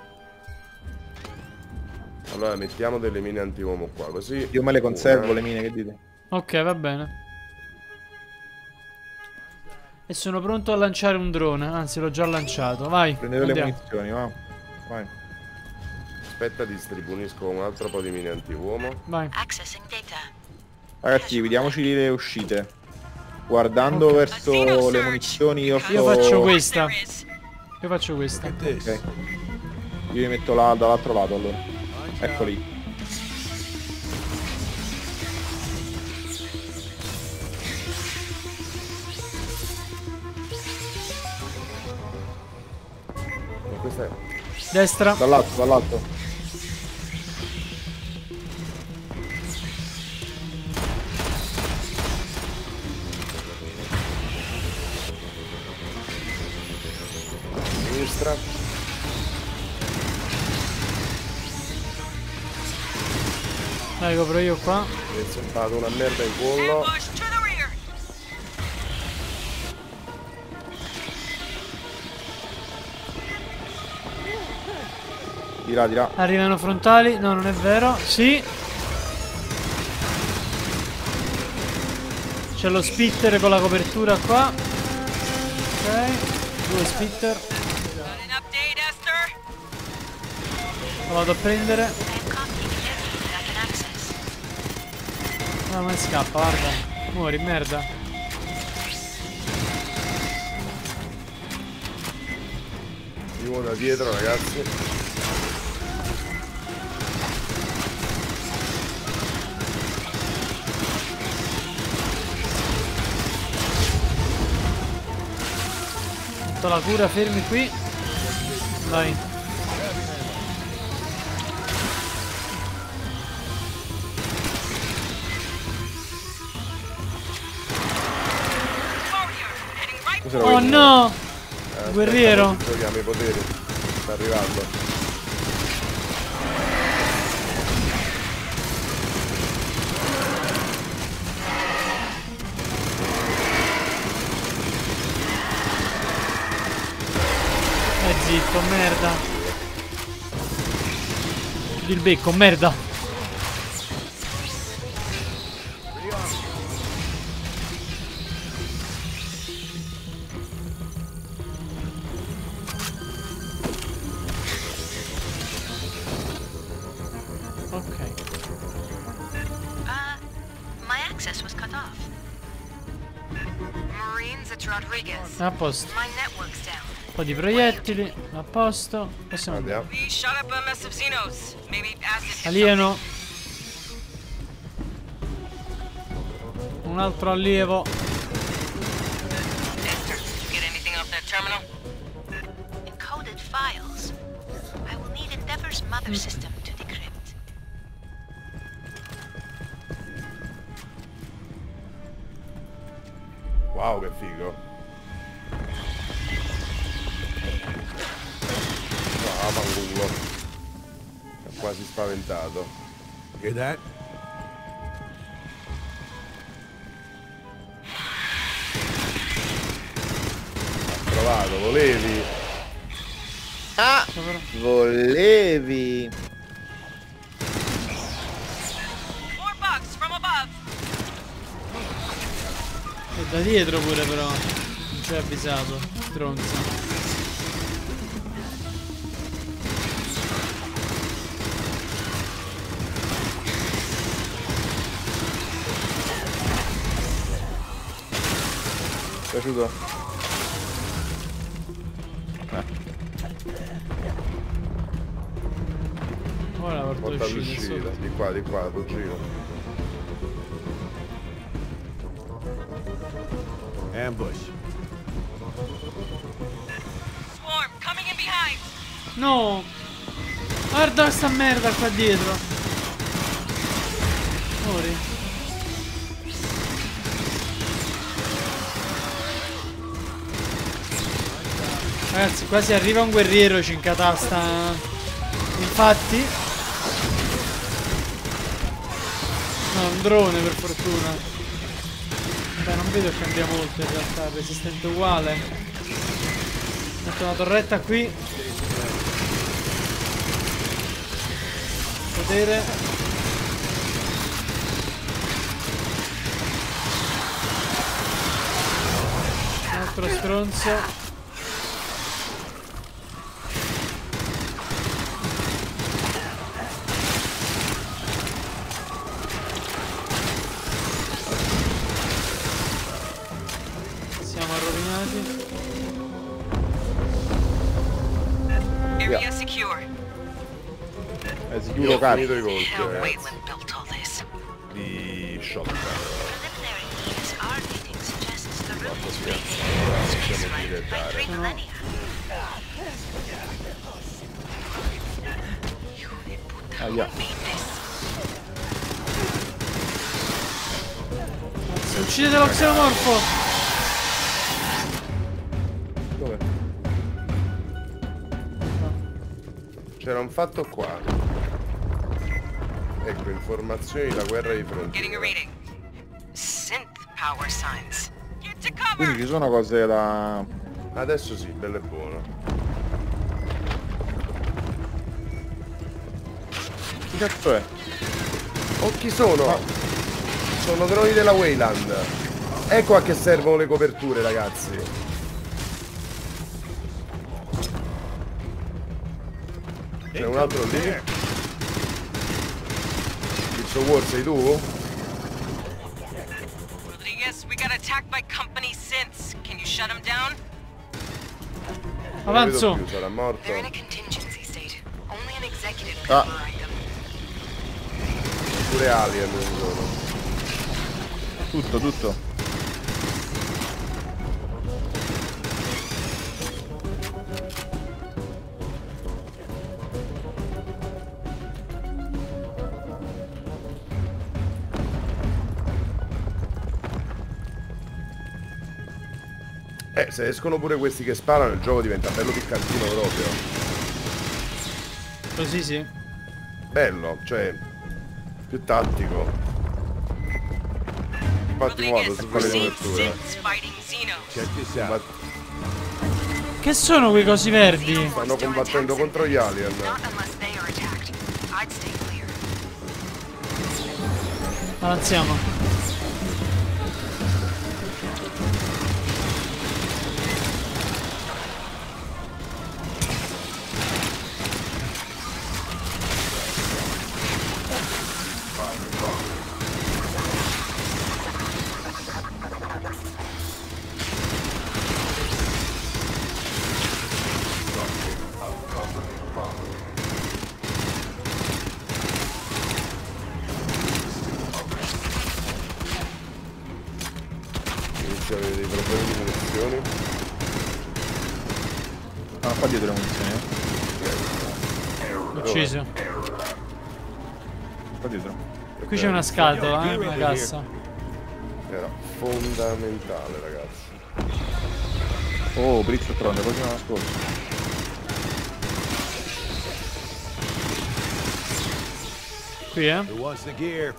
Allora, mettiamo delle mine anti-uomo qua, così... Io me le conservo una. le mine, che dite? Ok, va bene. E sono pronto a lanciare un drone. Anzi, l'ho già lanciato. Vai. Prendete le andiamo. munizioni, va. Vai. Aspetta, distribuisco un altro po' di mine anti-uomo. Vai. Accessing data. Ragazzi, vedidiamoci le uscite. Guardando Ok. verso le munizioni io sto... Io faccio questa. Io faccio questa. This. Ok. Io li metto là dall'altro lato allora. Eccoli. Ma questa è... Destra. Dall'alto, dall'alto. Sinistra. Dai, copro io qua. Mi è sembrato una merda in pollo. Ambush to the rear. Di là, di là. Arrivano frontali. No, non è vero. Sì. C'è lo spitter con la copertura qua. Ok. Due spitter. Got an update, Esther? Lo vado a prendere. No, ma scappa, guarda. Muori, merda. Io da dietro, ragazzi. Metto la cura, fermi qui. Vai. Warrior, heading right. Cos'era Oh quello? no! Eh, Guerriero. aspetta, giochiamo i poteri. Sta arrivando. Eh zitto, merda. Chiudi il becco, merda. Ok. Uh, my access was cut off. Marines, it's Rodriguez. A posto. My network's down. Un po' di proiettili. A posto. Possiamo andare. Andiamo. We shot up a mess of Xenos. Maybe acid. Alieno. Un altro allievo. Esther, get anything off that terminal? Encoded files. I will need Endeavor's mother system to decrypt. Wow, che figo. Ah, fanculo. È quasi spaventato. Hear that? Trovato, volevi? Ah! Volevi! Da dietro pure però. Non ci hai avvisato, stronzo. Piaciuto? Eh. Ora la porto Porta uscita, l'uscita, sotto. di qua, di qua, cugino. Ambush. Swarm, coming in behind. No! Guarda questa merda qua dietro. Ori. Ragazzi, qua se arriva un guerriero ci incatasta. Infatti. No, un drone per fortuna. Beh, non vedo che cambia molto in realtà, resistente uguale. Metto una torretta qui. Potere. Un altro stronzo. Area secure. È Io sicuro ho cazzo. finito i colpi, Hell, ragazzi. Wayland built all this. Di shotgun. Preliminary E S R dating suggests the route is radiated Possiamo spaceflight by direttare. three millennia. Aia. Cazzo, uccidete lo xenomorfo! Dove? C'era un fatto qua. Ecco, informazioni della guerra di Getting a frontiera. reading. Synth power signs. Get to cover. Quindi ci sono cose da... Adesso sì, bello e buono. Che cazzo è? Oh, chi sono? Sono droni della Wayland. Ecco a che servono le coperture, ragazzi. C'è un altro lì. Pizzo War, sei tu? Rodriguez, we got attacked by company synths. Can you shut them down? Non lo vedo Avanzo! più, sarà morto. They're in a contingency state. Only an executive Ah. can override them. Pure alien sono. Tutto, tutto. Eh, se escono pure questi che sparano, il gioco diventa bello piccantino proprio. Così sì. Bello, cioè più tattico. Infatti muovo Rodriguez, su we're quelle seeing coperture. synths fighting Xeno. Check this out. Ma Che sono quei cosi verdi? stanno combattendo contro gli alien. Not unless they are attacked. I'd stay clear. Avanziamo. Inizia a avere dei problemi di munizioni. Ah, qua dietro le munizioni, eh. Ucciso. Qua dietro. Qui c'è una scatola, eh, una cassa. Era fondamentale, ragazzi. Oh, Blitz e Tron, poi c'è una scorsa. Qui, eh. Who wants the gear?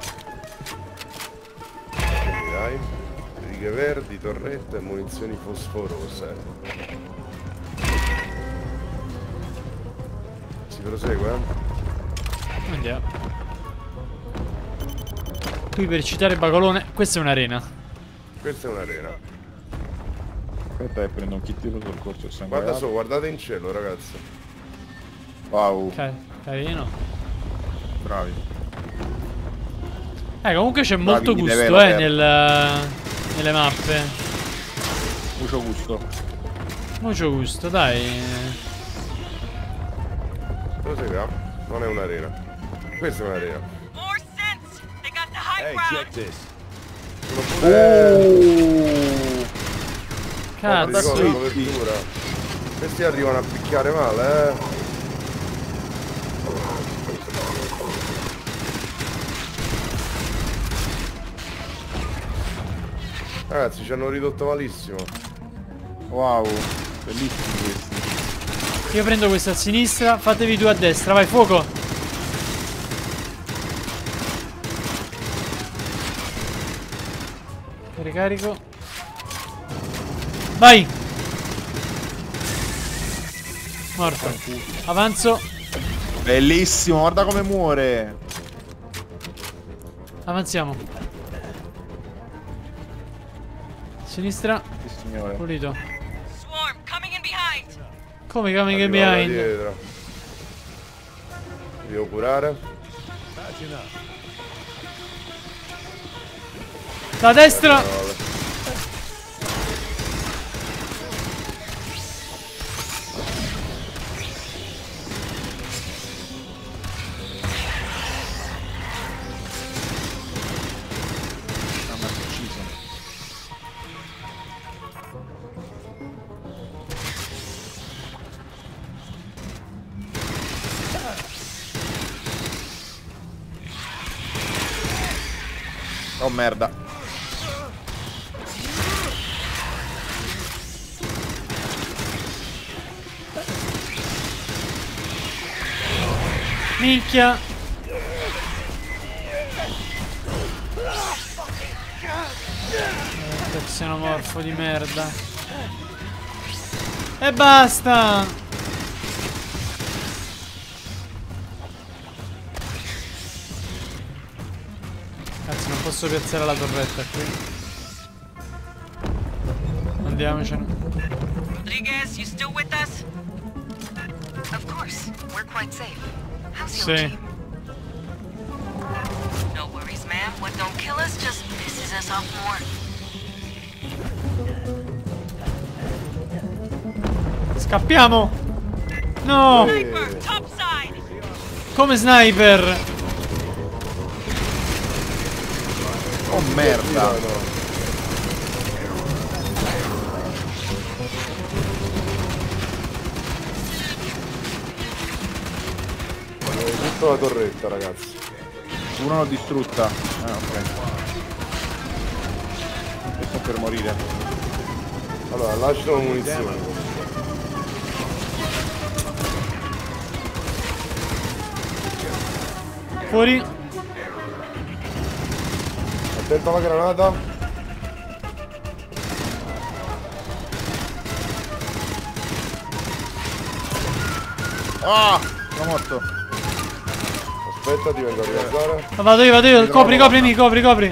Quindi dai. Righe verdi, torrette e munizioni fosforose. Si prosegue, eh? Andiamo. Qui per citare Bagolone, questa è un'arena. Questa è un'arena. Aspetta che prendo un kit di soccorso. Guarda su, guardate in cielo, ragazzi. Wow. Ok, carino. Bravi. Eh, comunque c'è Bravi, molto di gusto, livello eh, aperto. nel, nelle mappe. Mucho gusto. Molto gusto, dai. Cosa si fa? Non è un'arena. Questa è un'arena. More sense. They got the high Hey, check ground. this. Sono pure... Cazzo. Cazzo di copertura. Questi arrivano a picchiare male, eh. Ragazzi, ci hanno ridotto malissimo. Wow. Bellissimi questi. Io prendo questa a sinistra, fatevi due a destra, vai, fuoco. Ricarico. Vai. Morto. Avanzo. Bellissimo, guarda come muore. Avanziamo. Sinistra. Sì, signore. Pulito. Swarm coming in behind. Come coming in Arriva da behind? dietro. Devo curare. Patching up. Da destra. Ah, ma è ucciso. Oh merda. Minchia. Eh, xenomorfo di merda. E basta. Cazzo, non posso piazzare la torretta qui. Andiamocene. Rodriguez, you still with us? Of course, we're quite safe. How's your Sì. team? No worries, ma'am. What don't kill us just pisses us off more. Scappiamo. No. Sniper, topside. Come sniper. Oh merda. Tutta la torretta, ragazzi. Una l'ho distrutta. Ah, ok. Io sto per morire. Allora, lasciano munizioni. Fuori. Attento alla granata. Ah! Sono morto. Aspetta, ti vengo a rialzare. Vado io, vado io. Copri, coprimi, copri, copri.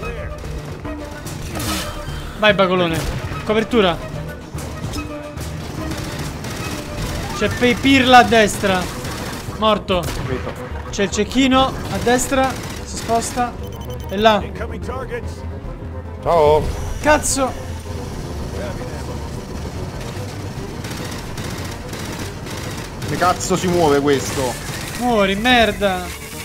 Vai, bagolone. Copertura. C'è Pe- Pirla a destra. Morto. C'è il cecchino a destra. Si sposta. E là. Incoming targets. Ciao. Cazzo. Come cazzo si muove questo? Muori, merda.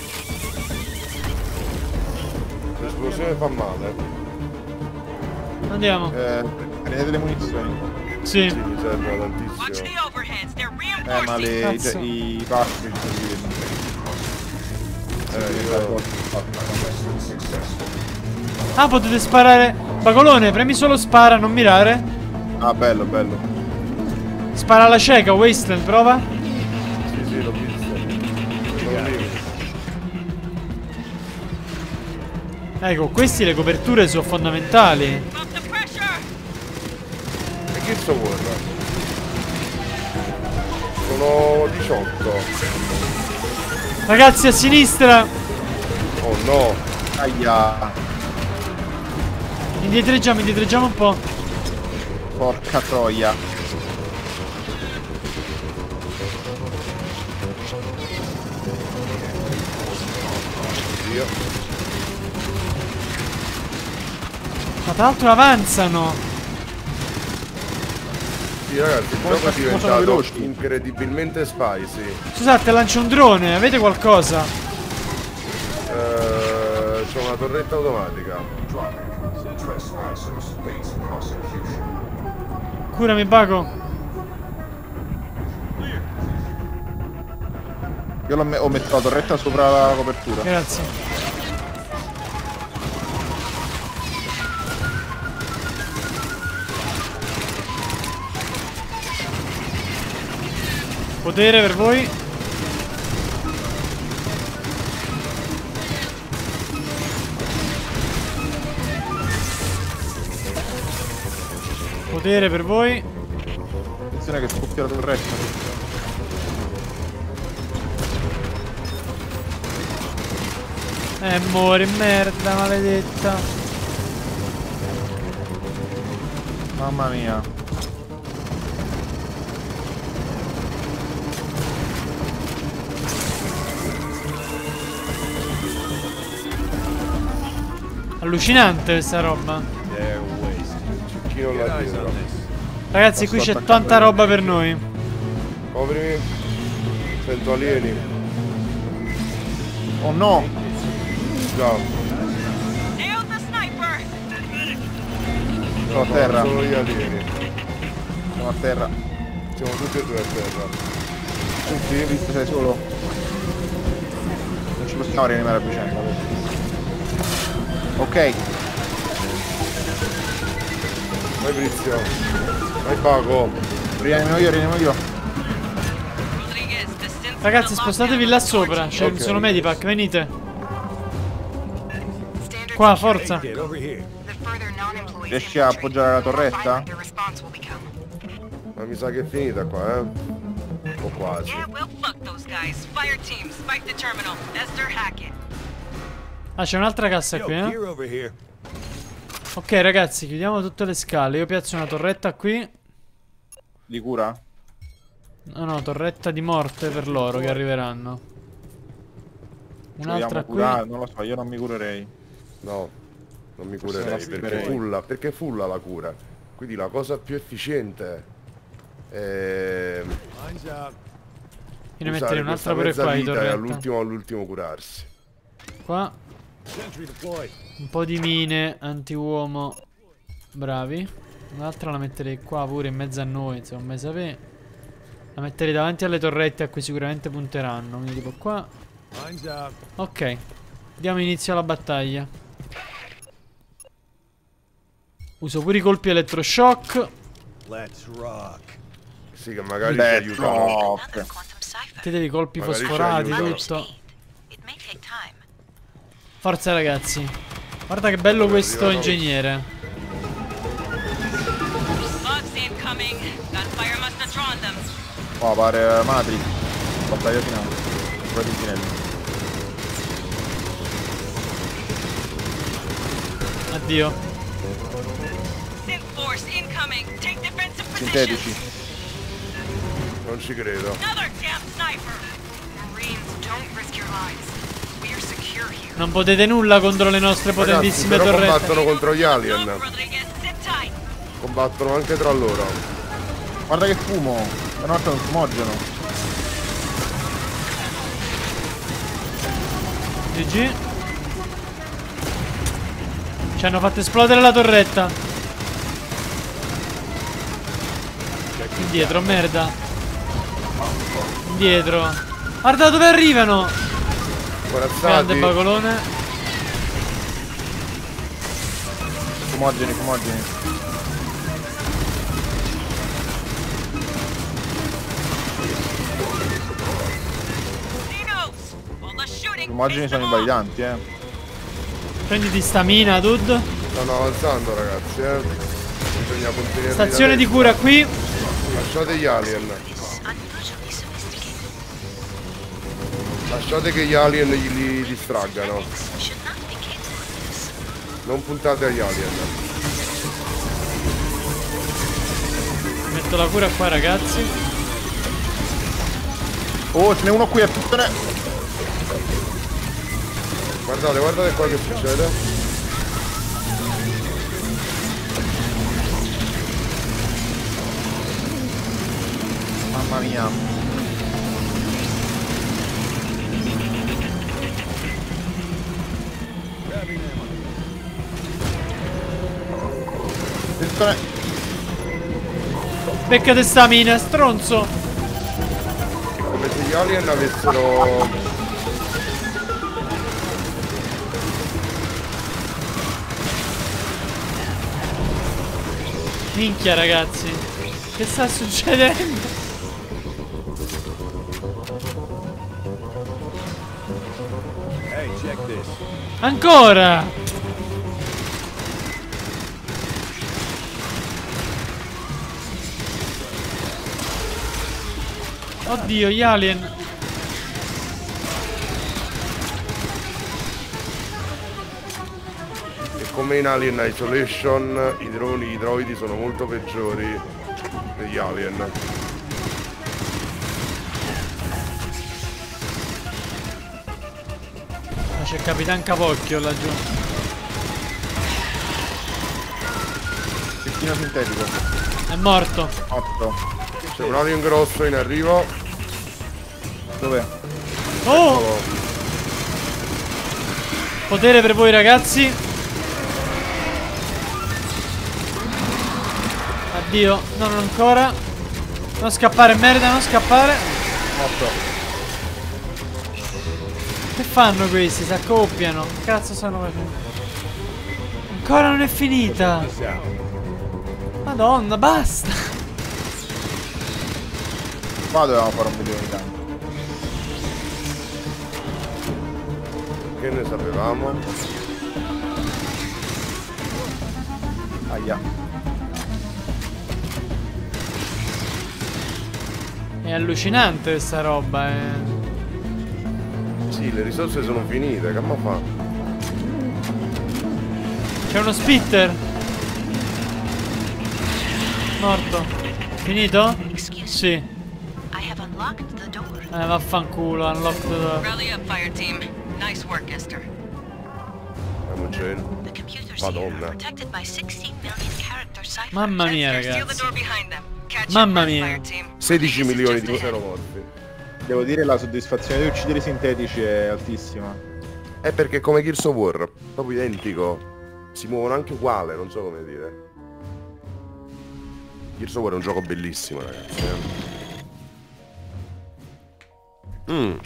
L'esplosione fa male. Andiamo. Eh, prendete le munizioni. Sì. Sì, mi servono Watch tantissimo. the overheads. They're Eh, ma reinforcing. le, Cazzo. i, i passi così. Eh, io... Ah, potete sparare. Bagolone, premi solo spara, non mirare. Ah, bello, bello. Spara alla cieca, Wasteland, prova. Sì, sì, l'ho visto. Sono lì. Ecco, questi le coperture sono fondamentali. Up the pressure. E che sto guarda? Sono diciotto. Ragazzi, a sinistra. Oh no. Aia. Indietreggiamo, indietreggiamo un po'. Porca troia. Io. Ma tra l'altro avanzano. Sì ragazzi, il Come gioco è sono diventato veloci. incredibilmente spicy. Scusate, lancio un drone, avete qualcosa? Eh, c'è una torretta automatica. Curami, Baco. Io l'ho me- ho messo la torretta sopra la copertura. Grazie. Potere per voi. Potere per voi. Attenzione che scoppia la torretta. Eh, muori, merda, maledetta. Mamma mia. Allucinante questa roba. Cecchino là dietro. Ragazzi, qui c'è tanta roba per noi. Coprimi. Sento alieni. Oh no! Già. Nailed the sniper. Sono a terra. Sono gli alieni. Sono a terra. Siamo tutti e due a terra. Tutti, visto sei solo. Non ci possiamo rianimare a vicenda. Ok. Vai Brizio. Vai Paco. Rianimo io, rianimo io. Ragazzi, spostatevi là sopra. Cioè, Ok. sono medipack, venite. Qua, forza. Get over here. Riesci a appoggiare la torretta? Ma mi sa che è finita qua, eh. O quasi. Yeah, well, fuck those guys. Fire team, spike the terminal. Esther Hackett. Ah, c'è un'altra cassa Yo, qui, eh. gear over here. Ok, ragazzi, chiudiamo tutte le scale. Io piazzo una torretta qui. Di cura? No, no, torretta di morte per loro che arriveranno. Un'altra Vogliamo qui. curare? Non lo so, io non mi curerei. No, non mi Forse curerei la perché scriverei. fulla, perché fulla la cura. Quindi la cosa più efficiente è Mine's out. Io ne usare metterei un'altra questa pure mezza qua di vita e torretta. all'ultimo all'ultimo curarsi. Qua Sentry deployed. un po' di mine anti-uomo. Bravi. Un'altra la metterei qua pure in mezzo a noi, insomma, mai sapere. La metterei davanti alle torrette a cui sicuramente punteranno. Quindi tipo qua. Mine's out. Ok. Diamo inizio alla battaglia. Uso pure i colpi elettroshock. Let's rock. Sì, che magari ci Let's aiutano. rock. Mettetevi colpi Magari ci fosforati, aiutano. tutto. Forza ragazzi. Guarda che bello questo arrivano. ingegnere. Bugs incoming. Gunfire must have drawn them. Oh, pare Matrix. Battaglia finale. Poi sentinelli. Addio. Synth force incoming. Take defensive positions. Sintetici. Non ci credo. Another damn sniper. Marines, don't risk your lives. We're secure here. Non potete nulla contro le nostre Ragazzi, potentissime però torrette. combattono contro gli alien. Rodriguez, sit tight. Combattono anche tra loro. Guarda che fumo. È un altro fumogeno. G G. Ci hanno fatto esplodere la torretta. Indietro, merda. Indietro. Guarda dove arrivano. Grande Corazzati. bagolone. Fumogeni, fumogeni. Dinos. All the shooting. Fumogeni sono invalidanti, eh. Prenditi stamina, dude. Stanno avanzando ragazzi, eh. Bisogna contenere. Stazione di cura qui. Lasciate gli alien. Lasciate che gli alien gli li distraggano. Non puntate agli alien. Metto la cura qua, ragazzi. Oh, ce n'è uno qui a puttane. Guardate, guardate qua che succede. Mamma mia. Puttane. Beccate sta mina, stronzo. Come se gli alien avessero... Minchia, ragazzi. Che sta succedendo? Hey, check this. Ancora! Oddio, gli alien. E come in Alien Isolation, i droni, i droidi sono molto peggiori degli alien. Ma c'è Capitan Capocchio laggiù. Pettino sintetico. È morto. otto. C'è un alien grosso in arrivo. Dov'è? Oh! Potere per voi, ragazzi. Addio. No, non ancora. Non scappare, merda, non scappare. otto. Che fanno questi? Si accoppiano. Che cazzo stanno facendo? Ancora non è finita. Madonna, basta. Qua dovevamo fare un milione di danni. Che ne sapevamo? Aia. È allucinante questa roba, eh. Sì, le risorse sono finite, che ma fa? C'è uno spitter. Morto. Finito? Sì. Eh, vaffanculo, unlock the door. Rally up, fire team. Nice work, Esther. Madonna. Mamma mia, Steal the ragazzi. door behind them. Catch Mamma up, mia. fire team. sedici milioni di xenomorfi. Devo dire la soddisfazione di uccidere i sintetici è altissima. È perché come Gears of War, proprio identico. Si muovono anche uguale, non so come dire. Gears of War è un gioco bellissimo, ragazzi. eh. Mm.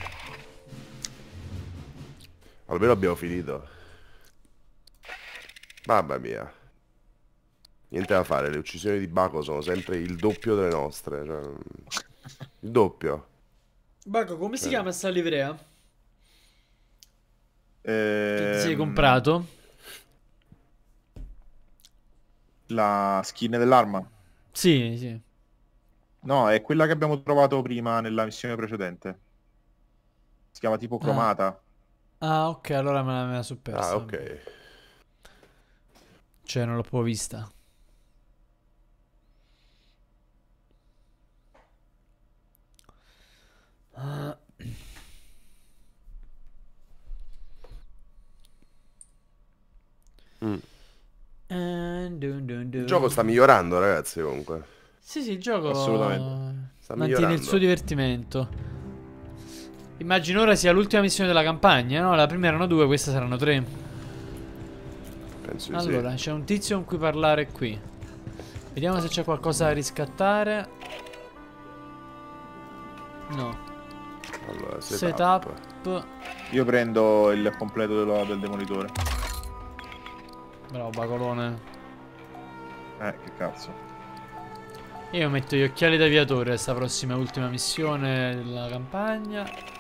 Almeno abbiamo finito. Mamma mia. Niente da fare, le uccisioni di Baco sono sempre il doppio delle nostre. Cioè, il doppio. Baco, come si Eh. chiama sta livrea? Che ti Ehm, sei comprato? La skin dell'arma? Sì, sì. No, è quella che abbiamo trovato prima nella missione precedente. Si chiama tipo cromata. Ah, ok, allora me la, me la so persa. Ah, ok. Cioè, non l'ho proprio vista. Ah. Mm. Eh, dun dun dun. Il gioco sta migliorando, ragazzi, comunque. Sì, sì, il gioco Assolutamente. Sta mantiene migliorando. il suo divertimento. Immagino ora sia l'ultima missione della campagna, no? La prima erano due, queste saranno tre. Penso di Allora, sì. c'è un tizio con cui parlare qui. Vediamo se c'è qualcosa da riscattare. No. Allora, Setup. setup. Io prendo il completo dello- del demolitore. Bravo, Bacolone. Eh, che cazzo. Io metto gli occhiali d'aviatore a sta prossima e ultima missione della campagna.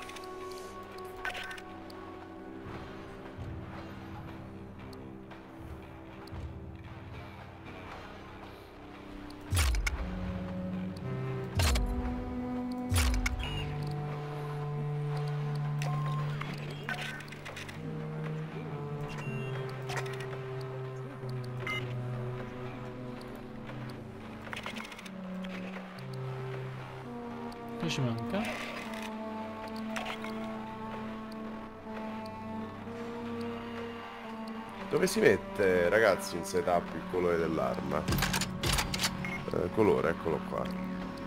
Che ci manca? Dove si mette, ragazzi, in setup il colore dell'arma? Eh, colore, eccolo qua.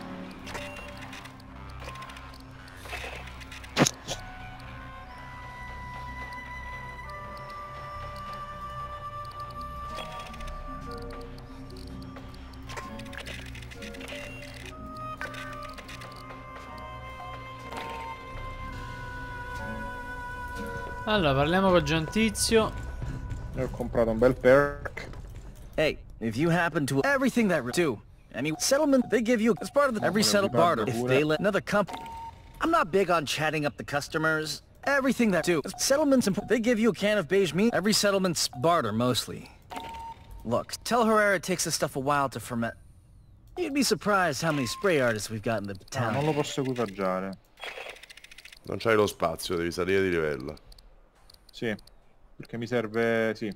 Allora, parliamo con Giantizio. Io ho comprato un bel perk. Hey, if you happen to everything that do any settlement they give you as part of the every settle barter if they let another company. I'm not big on chatting up the customers. Everything that do settlements and they give you a can of beige meat. Every settlement's barter mostly. Look, tell Herrera it takes this stuff a while to ferment. You'd be surprised how many spray artists we've got in the Ah, town. non lo posso equipaggiare. Non c'hai lo spazio, devi salire di livello. Sì, perché mi serve... sì.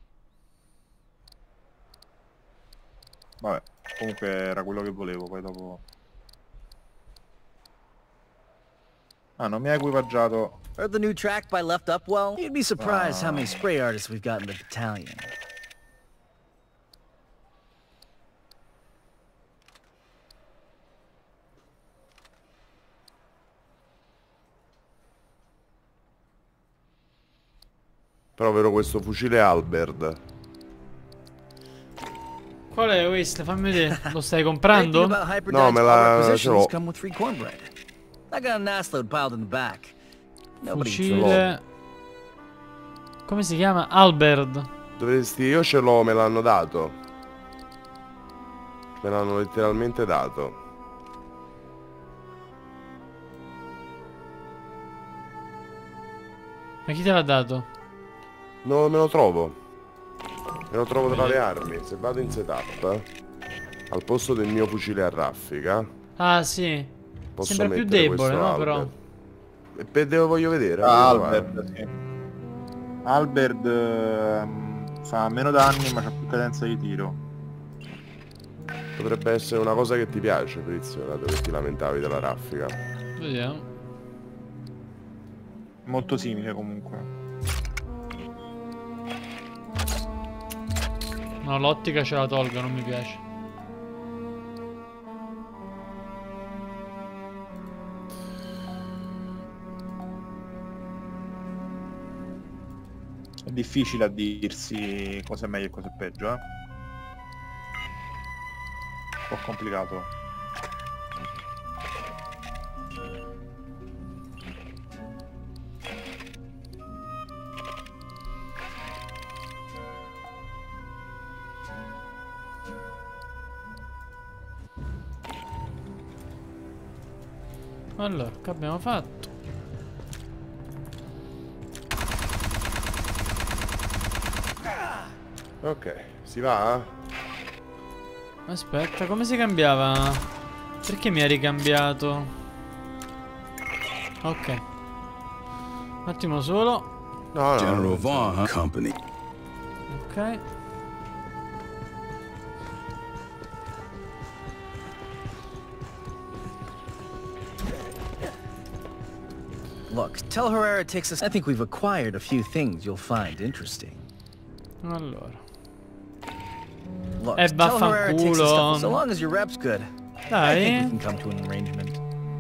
Vabbè, comunque era quello che volevo, poi dopo... Ah, non mi ha equipaggiato... Heard the new track by Left Upwell? You'd be surprised how many spray artists we've got in the battalion. Però vedo questo fucile Albert. Qual è questo? Fammi vedere. Lo stai comprando? No, me la ce l'ho. I got a nice load piled in the back. Nobody Fucile. Come si chiama? Albert. Dovresti... Io ce l'ho, me l'hanno dato. Me l'hanno letteralmente dato. Ma chi te l'ha dato? Non me lo trovo. Me lo trovo tra le armi. Se vado in setup, al posto del mio fucile a raffica, Ah sì. posso Sembra più mettere debole, questo no? Albert. Però. E per devo voglio vedere. Ah, voglio Albert, provare. sì. Albert ehm, fa meno danni ma c'ha più cadenza di tiro. Potrebbe essere una cosa che ti piace, Frizio, dato che ti lamentavi della raffica. Vediamo. Molto simile comunque. No, l'ottica ce la tolgo, non mi piace. È difficile a dirsi cosa è meglio e cosa è peggio, eh. Un po' complicato. Allora, che abbiamo fatto? Ok, si va? Aspetta, come si cambiava? Perché mi ha ricambiato? Ok. Un attimo solo. No, no. General Vaughn, huh? Company. Ok. Look, tell Herrera it takes us. I think we've acquired a few things you'll find interesting. Allora. Look, Eh, tell Herrera it takes us vaffanculo. stuff. So long as your rep's good, I Dai. think we can come to an arrangement.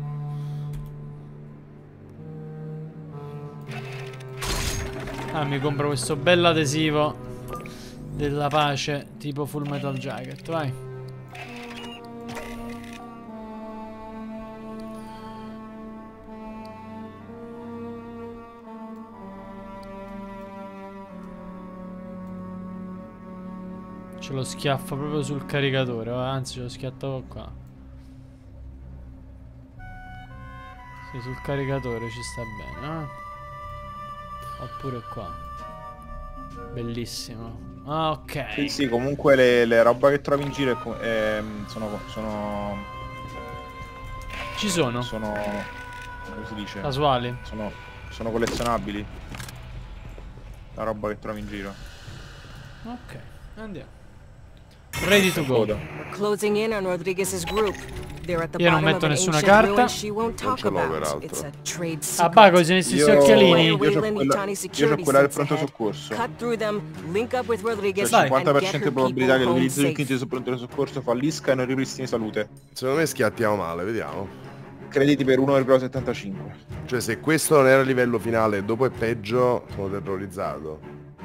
Ah, mi compro questo bell'adesivo della pace tipo Full Metal Jacket, vai. Ce lo schiaffo proprio sul caricatore, anzi ce lo schiattavo qua. Sì, sul caricatore ci sta bene, eh? Oppure qua. Bellissimo. Ah, ok. Sì, sì, comunque le, le roba che trovi in giro è co- ehm, sono, sono... Ci sono. Sono... come si dice? Casuali. Sono, sono collezionabili. La roba che trovi in giro. Ok, andiamo. Ready to go. We're closing in on Rodriguez's group. Io non metto nessuna carta. Non ce l'ho peraltro. Ah, Baco si è messo i suoi occhialini. Io c'ho quella, io c'ho quella del pronto soccorso. C'è il cinquanta per cento di probabilità che l'utilizzo del kit di pronto soccorso fallisca e non ripristini salute. Secondo me schiattiamo male, vediamo. Crediti per uno virgola settantacinque. Cioè se questo non era il livello finale e dopo è peggio, sono terrorizzato.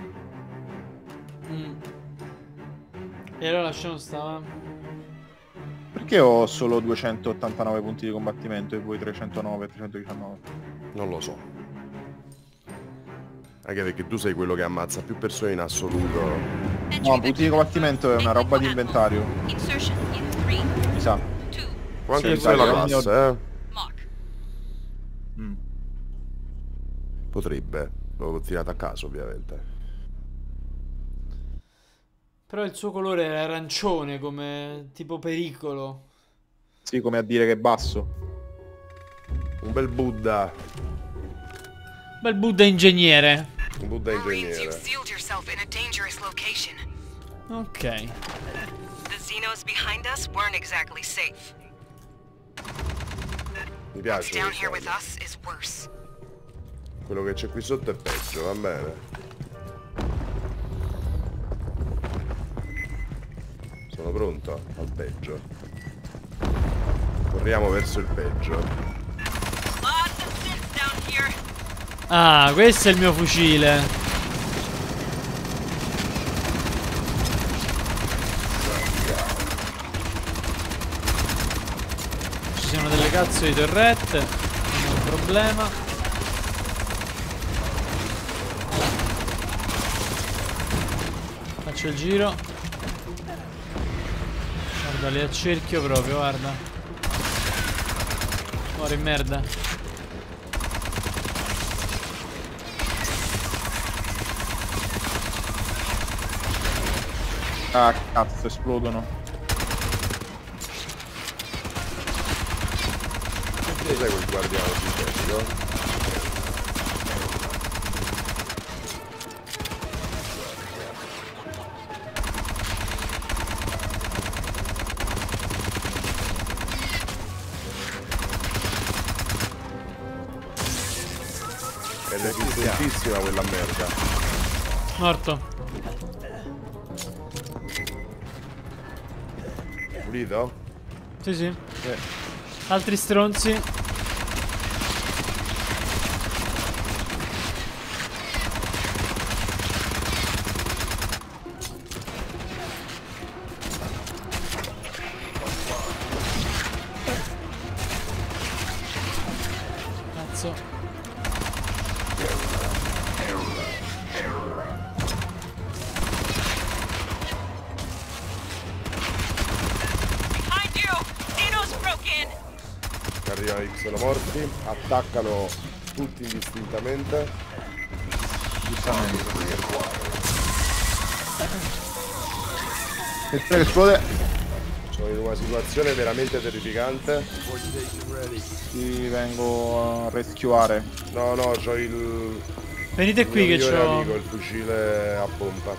Mm. E allora lasciamo stare. Perché ho solo duecentottantanove punti di combattimento e voi trecentonove, trecentodiciannove? Non lo so. Anche perché tu sei quello che ammazza più persone in assoluto. No, punti di combattimento è una roba di inventario. Mi sa. Può anche Sì, essere la mio- classe, eh? Mm. Potrebbe. L'ho tirato a caso, ovviamente. Però il suo colore era arancione, come tipo pericolo. Sì, come a dire che è basso. Un bel Buddha. Bel Buddha ingegnere. Un Buddha Marines, you've ingegnere. sealed yourself in a dangerous location. Ok. The Xenos behind us weren't exactly safe. Mi What's piace down questo. here with us is worse. Quello che c'è qui sotto è peggio, va bene. Sono pronto al peggio. Corriamo verso il peggio. Lots of synths down here. Ah, questo è il mio fucile. Ci sono delle cazzo di torrette. Non è un problema. Faccio il giro. Guarda, li accerchio proprio, guarda. Muore in merda. Ah, cazzo, esplodono. Che sei quel guardiano sintetico? È resistentissima quella merda. Morto. Pulito? Sì, sì. Altri stronzi. Cazzo. Behind you! Xenos broke in! Arrivano i xenomorfi, attaccano tutti indistintamente. Giustamente. Aspetta che esplode. Sono in una situazione veramente terrificante. Ti vengo a rescuare. No, no, c'ho il... Venite qui il che mio c'ho... amico, il fucile a pompa.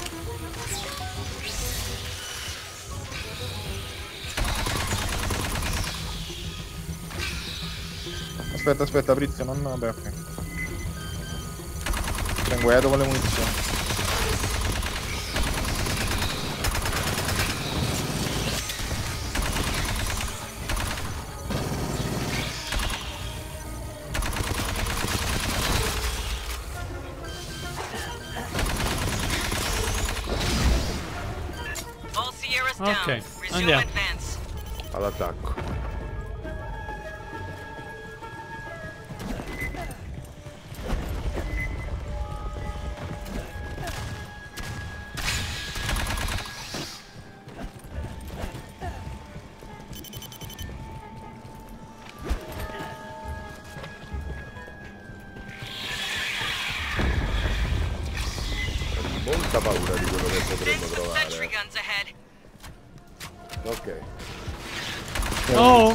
Aspetta, aspetta, Prizio, non... Vabbè, ok. Tengo edo con le munizioni. All Sierra's down. Ok, Resume andiamo. advance. All'attacco. Molta paura di quello che potremmo Send some sentry trovare. guns ahead. Ok. Oh!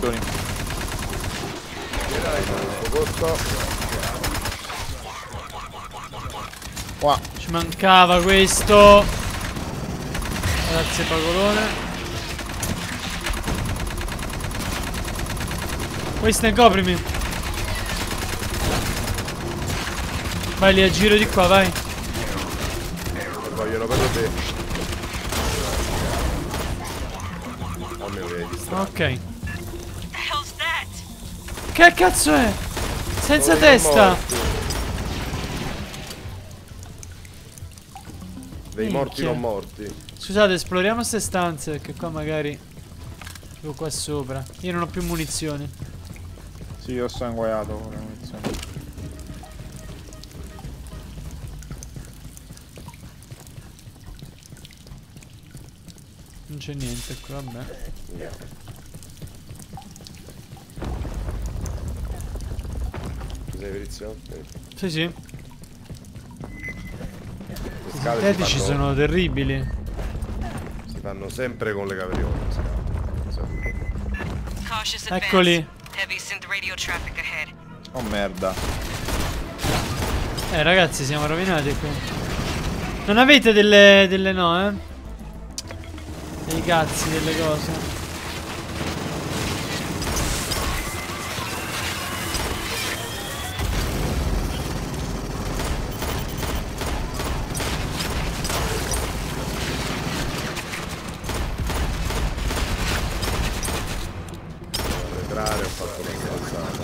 Questo posto. Qua. Ci mancava questo. Grazie Pagolone. Winston, coprimi. Vai lì a giro di qua, vai. Vogliono proprio te. Oh mio Dio. Ok. Che cazzo è? Senza testa. Dei morti non morti. Scusate, esploriamo ste stanze, perché qua magari tipo qua sopra. Io non ho più munizioni. Sì, ho sanguato con le munizioni. Non c'è niente qua, vabbè. Sei Verizio? Sì, sì. I sintetici fanno... sono terribili. Si fanno sempre con le capriole. Eccoli. Oh merda. Eh ragazzi, siamo rovinati qui. Non avete delle... delle no, eh? Dei cazzi, delle cose. Entrare, ho fatto una stronzata.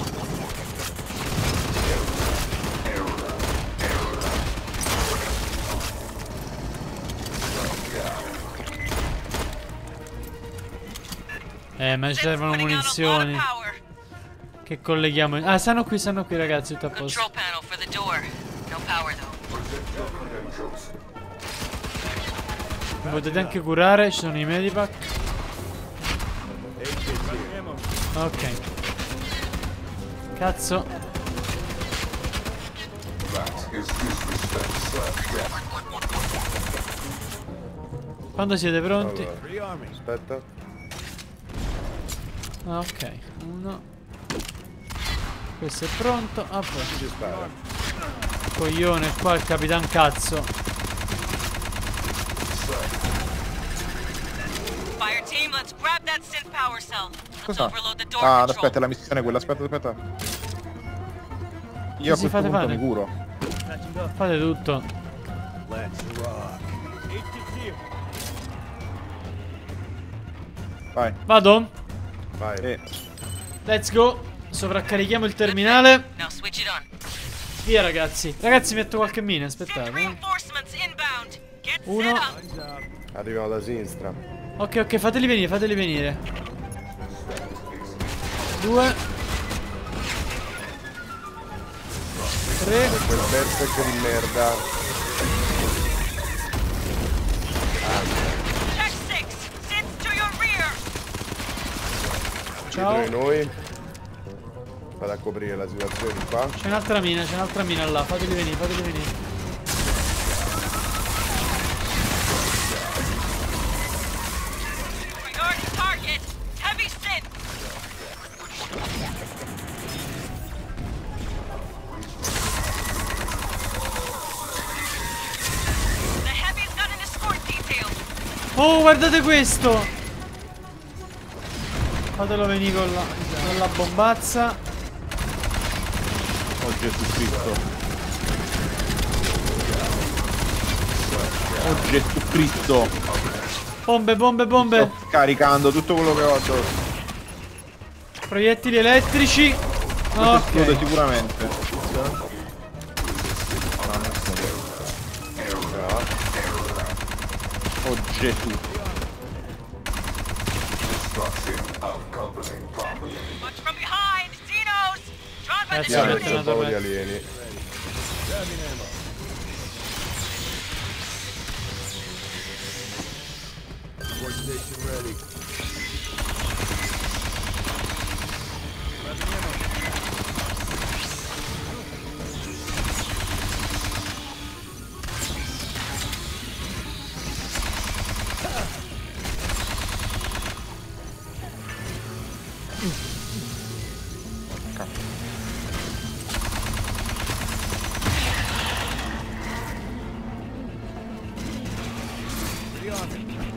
Eh, ma ci servono munizioni. Che colleghiamo? Ah, stanno qui, stanno qui ragazzi, tutto a posto. Mi potete anche curare, ci sono i medipack. Ok. Cazzo. Quando siete pronti? Allora, aspetta. Ok, uno. Questo è pronto. Ah, poi. Coglione, qua il capitan cazzo. Cosa? Ah, aspetta, la missione è quella, aspetta, aspetta. Io a questo fate, punto fate? mi curo. Fate tutto. Vai. Vado? Vai. Eh. Let's go. Sovraccarichiamo il terminale. Via ragazzi. Ragazzi, metto qualche mina, aspettate. Eh. Uno. Arriviamo da sinistra. Ok, ok, fateli venire, fateli venire. Due. Tre. Quel perfect di merda. Ciao. Dietro di noi. Vado a coprire la situazione di qua. C'è un'altra mina, c'è un'altra mina là. Fateli venire, fateli venire. Oh, guardate questo! Fatelo venire con la, con la bombazza. Oh Gesù Cristo. Oh Gesù Cristo. Bombe, bombe, bombe. Sto caricando tutto quello che ho addosso. Proiettili elettrici. Ok. Esplode sicuramente. Oh Gesù. Cazzo, C'è mette una un po' di torretta. alieni.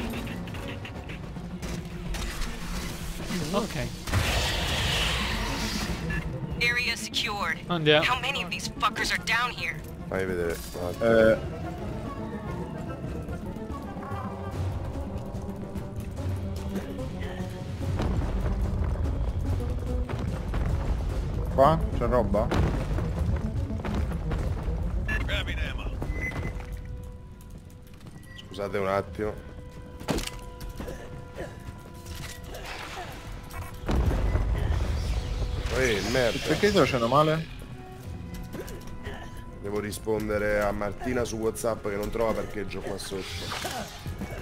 Ok. Area secured. Andiamo. How many of these fuckers are down here? Vai a vedere. Eh... Qua? C'è roba? Scusate un attimo. Ehi, merda. Perché sto facendo male? Devo rispondere a Martina su WhatsApp che non trova parcheggio qua sotto.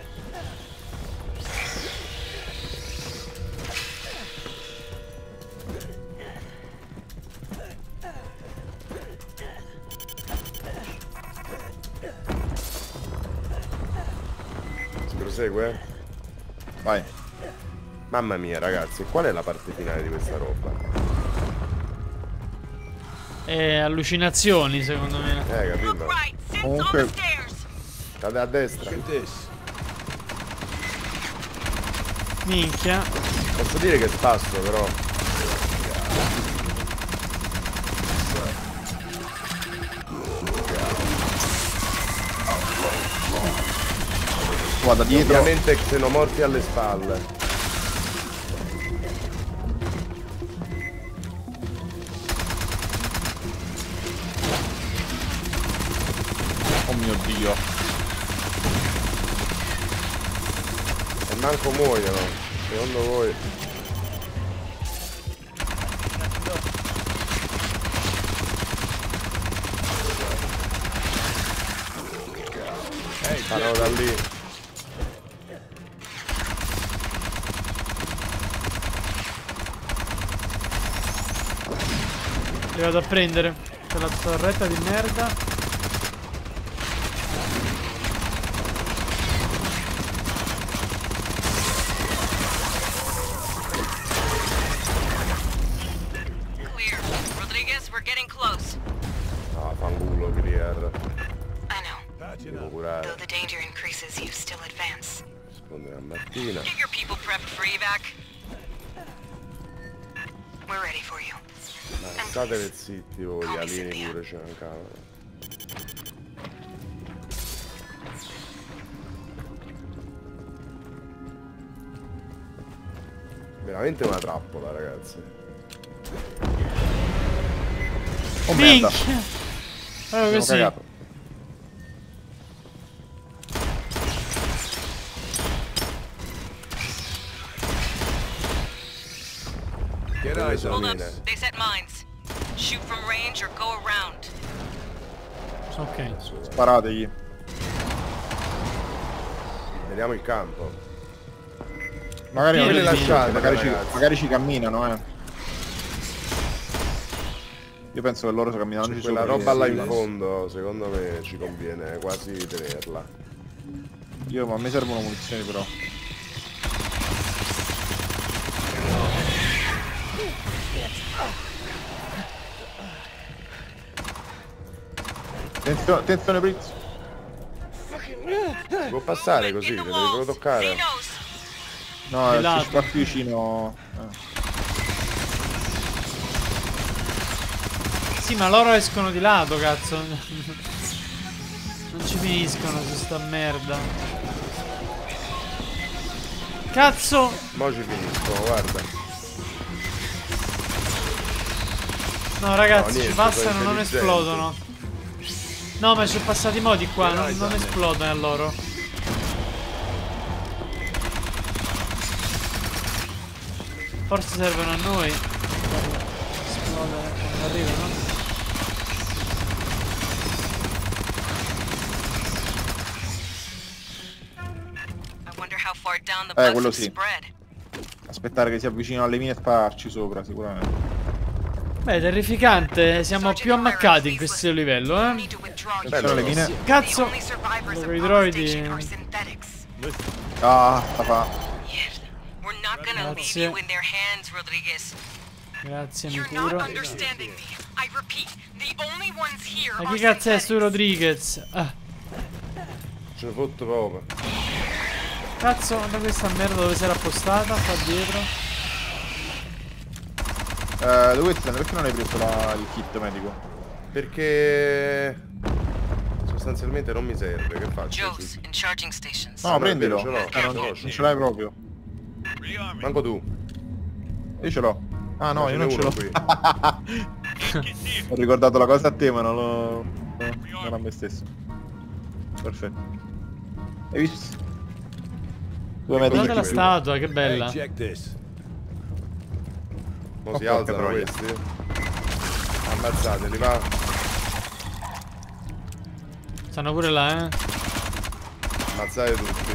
Si prosegue? Vai. Mamma mia ragazzi, qual è la parte finale di questa roba? E allucinazioni secondo me. Eh, capito? Comunque... Cade a destra. Minchia. Posso dire che spasso però. Guarda dietro. Ovviamente xenomorfi alle spalle. Oh mio Dio. E manco muoiono. Secondo voi? Ehi, parlo da lì. Li vado a prendere. C'è la torretta di merda. Ah, fanculo, clear. I know. Devo curare. Though the danger increases, you still advance. Rispondere a Martina. Get your people prepped for evac. We're ready for you. Ma state zitti voi, gli alieni pure ci mancavano. Veramente una trappola, ragazzi. Oh merda. Allora così. Cagato. Che eyes on Hold me. up. They set mines. Shoot from range or go around. Ok. Sparategli. Vediamo il campo. Magari non Sì, li sì, lasciate, magari ci, ragazzi. magari ci camminano, eh. Io penso che loro si camminano C'è quella roba là in fondo, secondo me ci conviene quasi tenerla. Io, ma a me servono munizioni però. Attenzione, attenzione Blitz. Si può passare così, le devi solo toccare. No, Di se lato. ci sta qui vicino. Eh. Sì, ma loro escono di lato, cazzo. Non ci finiscono su sta merda. Cazzo! Mo ci finiscono, guarda. No ragazzi, No, niente, ci passano, sono non intelligenti. esplodono. No, ma ci sono passati modi qua, non, non esplodono a loro. Forse servono a noi. Esplodere quando arrivano. Eh, quello sì. Aspettare che si avvicinino alle mine e spararci sopra, sicuramente. Beh, terrificante, siamo più ammaccati in questo livello, eh. Attenzione alle mine. Cazzo! Dopo i droidi. Ah, la fa. Grazie. Grazie, mi curo. Ma chi cazzo è stu Rodriguez? Ah. Ce ne fotto proprio. Cazzo, da questa merda dove si era appostata? Qua dietro. Uh, dove stai? Perché non hai preso la, il kit medico? Perché sostanzialmente non mi serve, che faccio? Joe's in charging stations. No, prendilo. Ce l'ho, Eh, non, ce l'ho, non ce l'hai proprio. Manco tu. Io ce l'ho. Ah no, Ma io ce non n'è ce l'ho. qui. Ho ricordato la cosa a te, ma non l'ho... non a me stesso. Perfetto. Hai visto? Due metri Guardate la di statua, che bella. Hey, check this. Mo Oh, si porca alzano troia. questi. Ammazzateli, va. Stanno pure là, eh. Ammazzate tutti.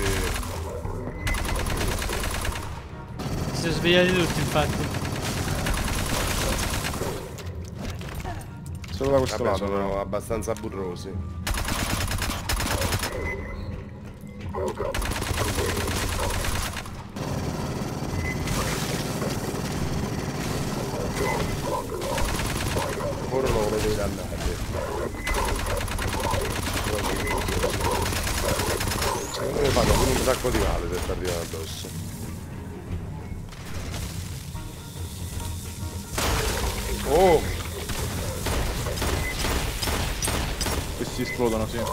Si sono svegliati tutti, infatti. Solo da questo Vabbè, lato sono però. abbastanza burrosi. Ora lo vedete andare. Secondo me fanno pure un sacco di male se ti arrivano addosso. Oh! Questi esplodono, sì.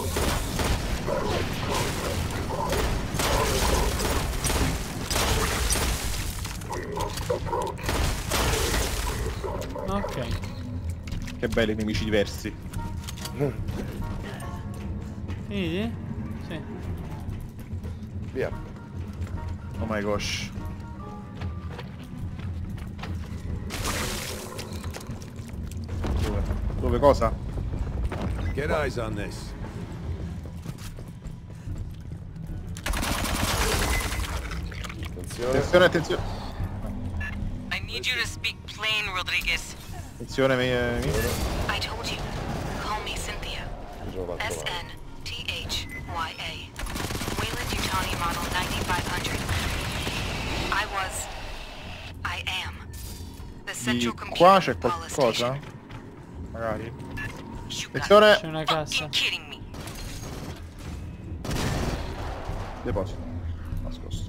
Ok. Che belli nemici diversi. Finiti? Sì. Via. Oh my gosh. Dove? Dove cosa? Get eyes on this. Attenzione. Attenzione, attenzione. I need you to speak plain, Rodriguez. Attenzione, mi... mi... I told you. Call me Cynthia. S N T H Y A. Wayland Yutani model ninety-five hundred. I was... I am. The central Di qua c'è computer Paula qualcosa? station. Magari. You Attenzione. C'è una cassa. fucking kidding me. Deposito. Nascosto.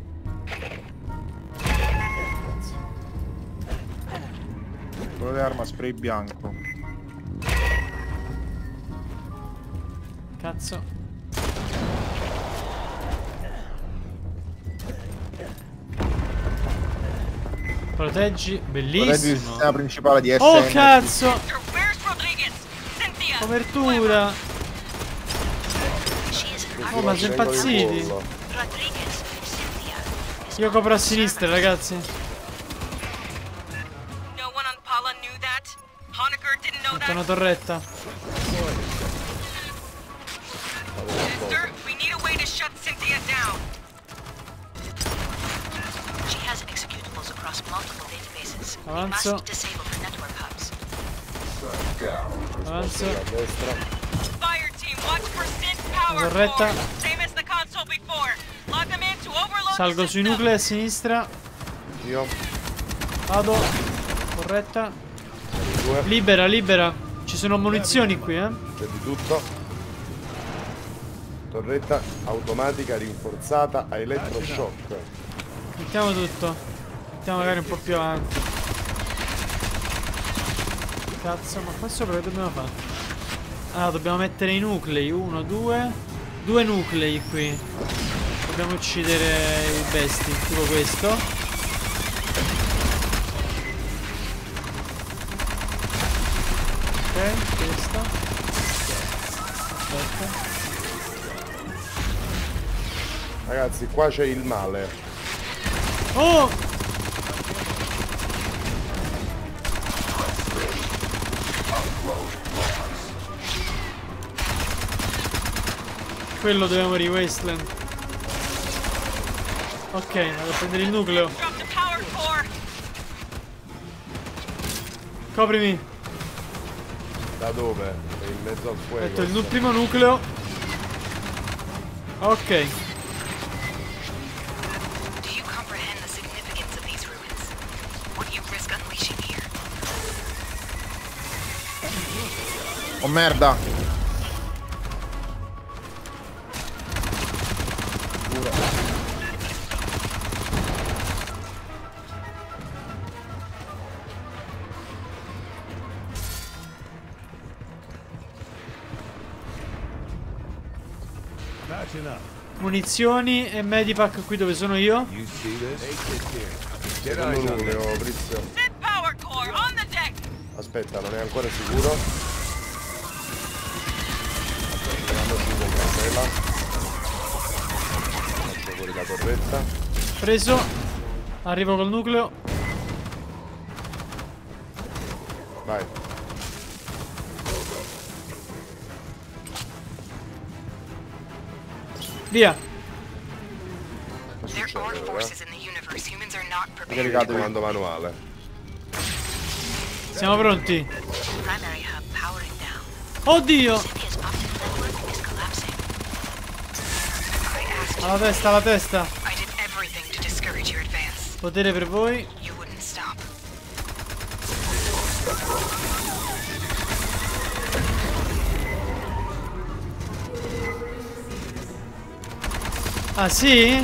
Quello dell'arma spray bianco. Cazzo. Proteggi, Proteggi il bellissimo. sistema principale di S N. Oh cazzo! Where's Rodriguez? Cynthia! Copertura! She is an Oh, ma siamo impazziti! Rodriguez, Cynthia. Io copro a sinistra, ragazzi. No one on Paula knew that? Honecker didn't know Metto una that? torretta. Sister, we need a way to shut Cynthia down. She has executables across multiple databases. We Avanzo. must disable her network hubs. Avanzo. Fire team, watch for synth power Torretta. core. Same as the console before. Log them in to overload Salgo the sui system. nuclei a sinistra. Io. Vado. Torretta. Due. Libera, libera. Ci sono munizioni qui, eh. C'è di tutto. Torretta automatica rinforzata a elettroshock. Mettiamo tutto. Mettiamo magari un po' più avanti. Cazzo, ma qua sopra che dobbiamo fare? Ah, dobbiamo mettere i nuclei. Uno, due. Due nuclei qui. Dobbiamo uccidere i besti, tipo questo. Ok, questo. Aspetta. Ragazzi, qua c'è il male. Oh! Quello dove morire, Wasteland. Ok, vado a prendere il nucleo. Drop the power core. Coprimi. Da dove? È in mezzo al fuoco. Metto il nu- primo nucleo. Ok. Do you comprehend the significance of these ruins? What you risk unleashing here? Oh merda. Munizioni e medipack qui dove sono io. Secondo nucleo, Prizio. Aspetta, non è ancora sicuro. Andiamoci con cautela. Faccio fuori la torretta. Preso. Arrivo col nucleo. Vai. Via. There are forces in the universe humans are not prepared. Caricato il comando manuale. Siamo pronti. Primary hub powering down. Oddio! Cynthia's optic network is collapsing. I asked Alla testa, alla testa. I did everything to discourage your advance. Potere per voi. You wouldn't stop. Ah sì?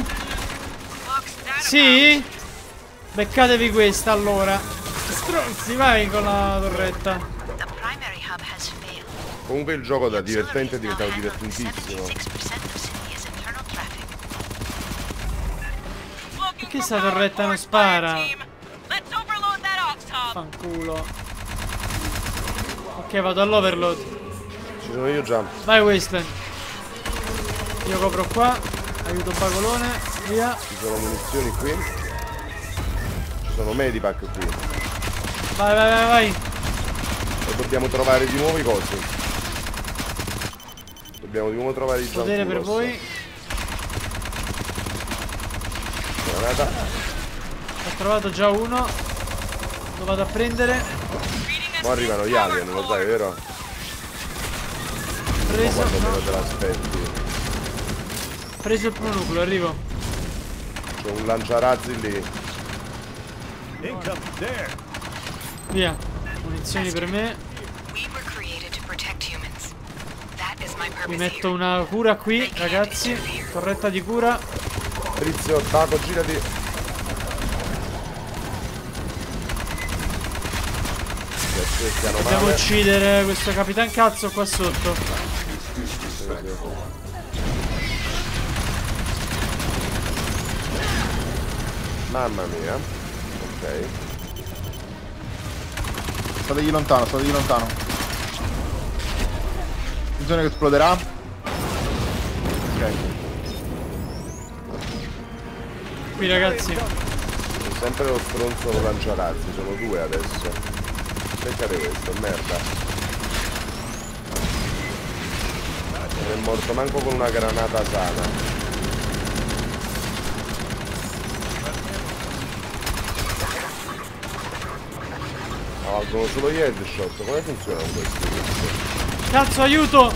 Sì? Beccatevi questa allora. Stronzi, vai con la torretta. The primary hub has failed. Comunque il gioco da divertente è diventato divertentissimo. seventy-six percent of Cynthia's internal traffic. Perché sta torretta non spara? Fanculo. Ok, vado all'overload. Ci sono io già. Vai Wasteland. Io copro qua. Aiuto Bagolone. Via. Ci sono munizioni qui. Ci sono medipack qui. Vai, vai, vai, vai. E dobbiamo trovare di nuovo i cosi. Dobbiamo di nuovo trovare i Potere per Gianculos. voi. Granata. Ho trovato già uno. Lo vado a prendere. Ora arrivano gli alien, lo sai, vero? Preso. Quando No. meno te l'aspetti. Preso il primo nucleo, arrivo. C'è un lanciarazzi lì. Via. Munizioni per me. We were created to protect humans. That is my Mi purpose metto here. una cura qui, ragazzi. Torretta di cura. Prizio, Taco, girati. Stiano Dobbiamo male. uccidere questo capitan cazzo qua sotto. Mamma mia. Ok. Stategli lontano, stategli lontano. Attenzione che esploderà. Ok. Qui ragazzi. C'è sempre lo stronzo con lanciarazzi, sono due adesso. Beccate questo, merda. Non è morto manco con una granata sana. No, valgono solo gli headshot, come funzionano questi? Cazzo, aiuto!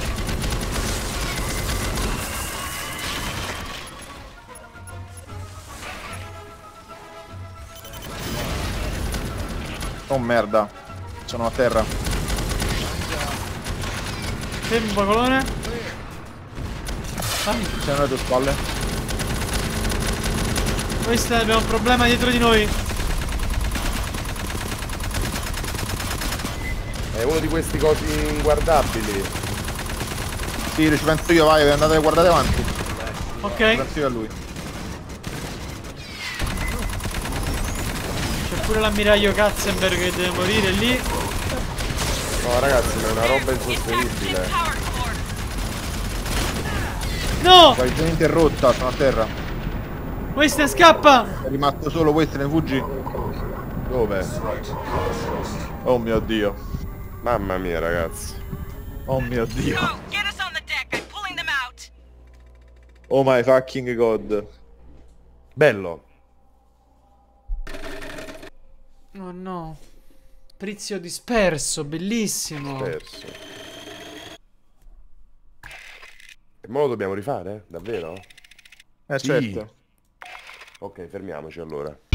Oh merda. Sono a terra. Fermo Bagolone. Vai. C'è alle tue spalle. Questo abbiamo un problema dietro di noi. È uno di questi cosi inguardabili. Sì, ci penso io, vai, andate, guardate avanti. Ok. Penso io a lui. C'è pure l'ammiraglio Katzenberg che deve morire lì. No ragazzi, ma è una roba insostenibile. No! Guardigione interrotta, sono a terra. Questa scappa! È rimasto solo questo, ne fuggi? Dove? Oh mio dio. Mamma mia ragazzi. Oh mio dio. Oh my fucking god. Bello. Oh no. Prizio disperso, bellissimo. Perso. E mo lo dobbiamo rifare? Davvero? Eh Sì. certo. Ok, fermiamoci allora.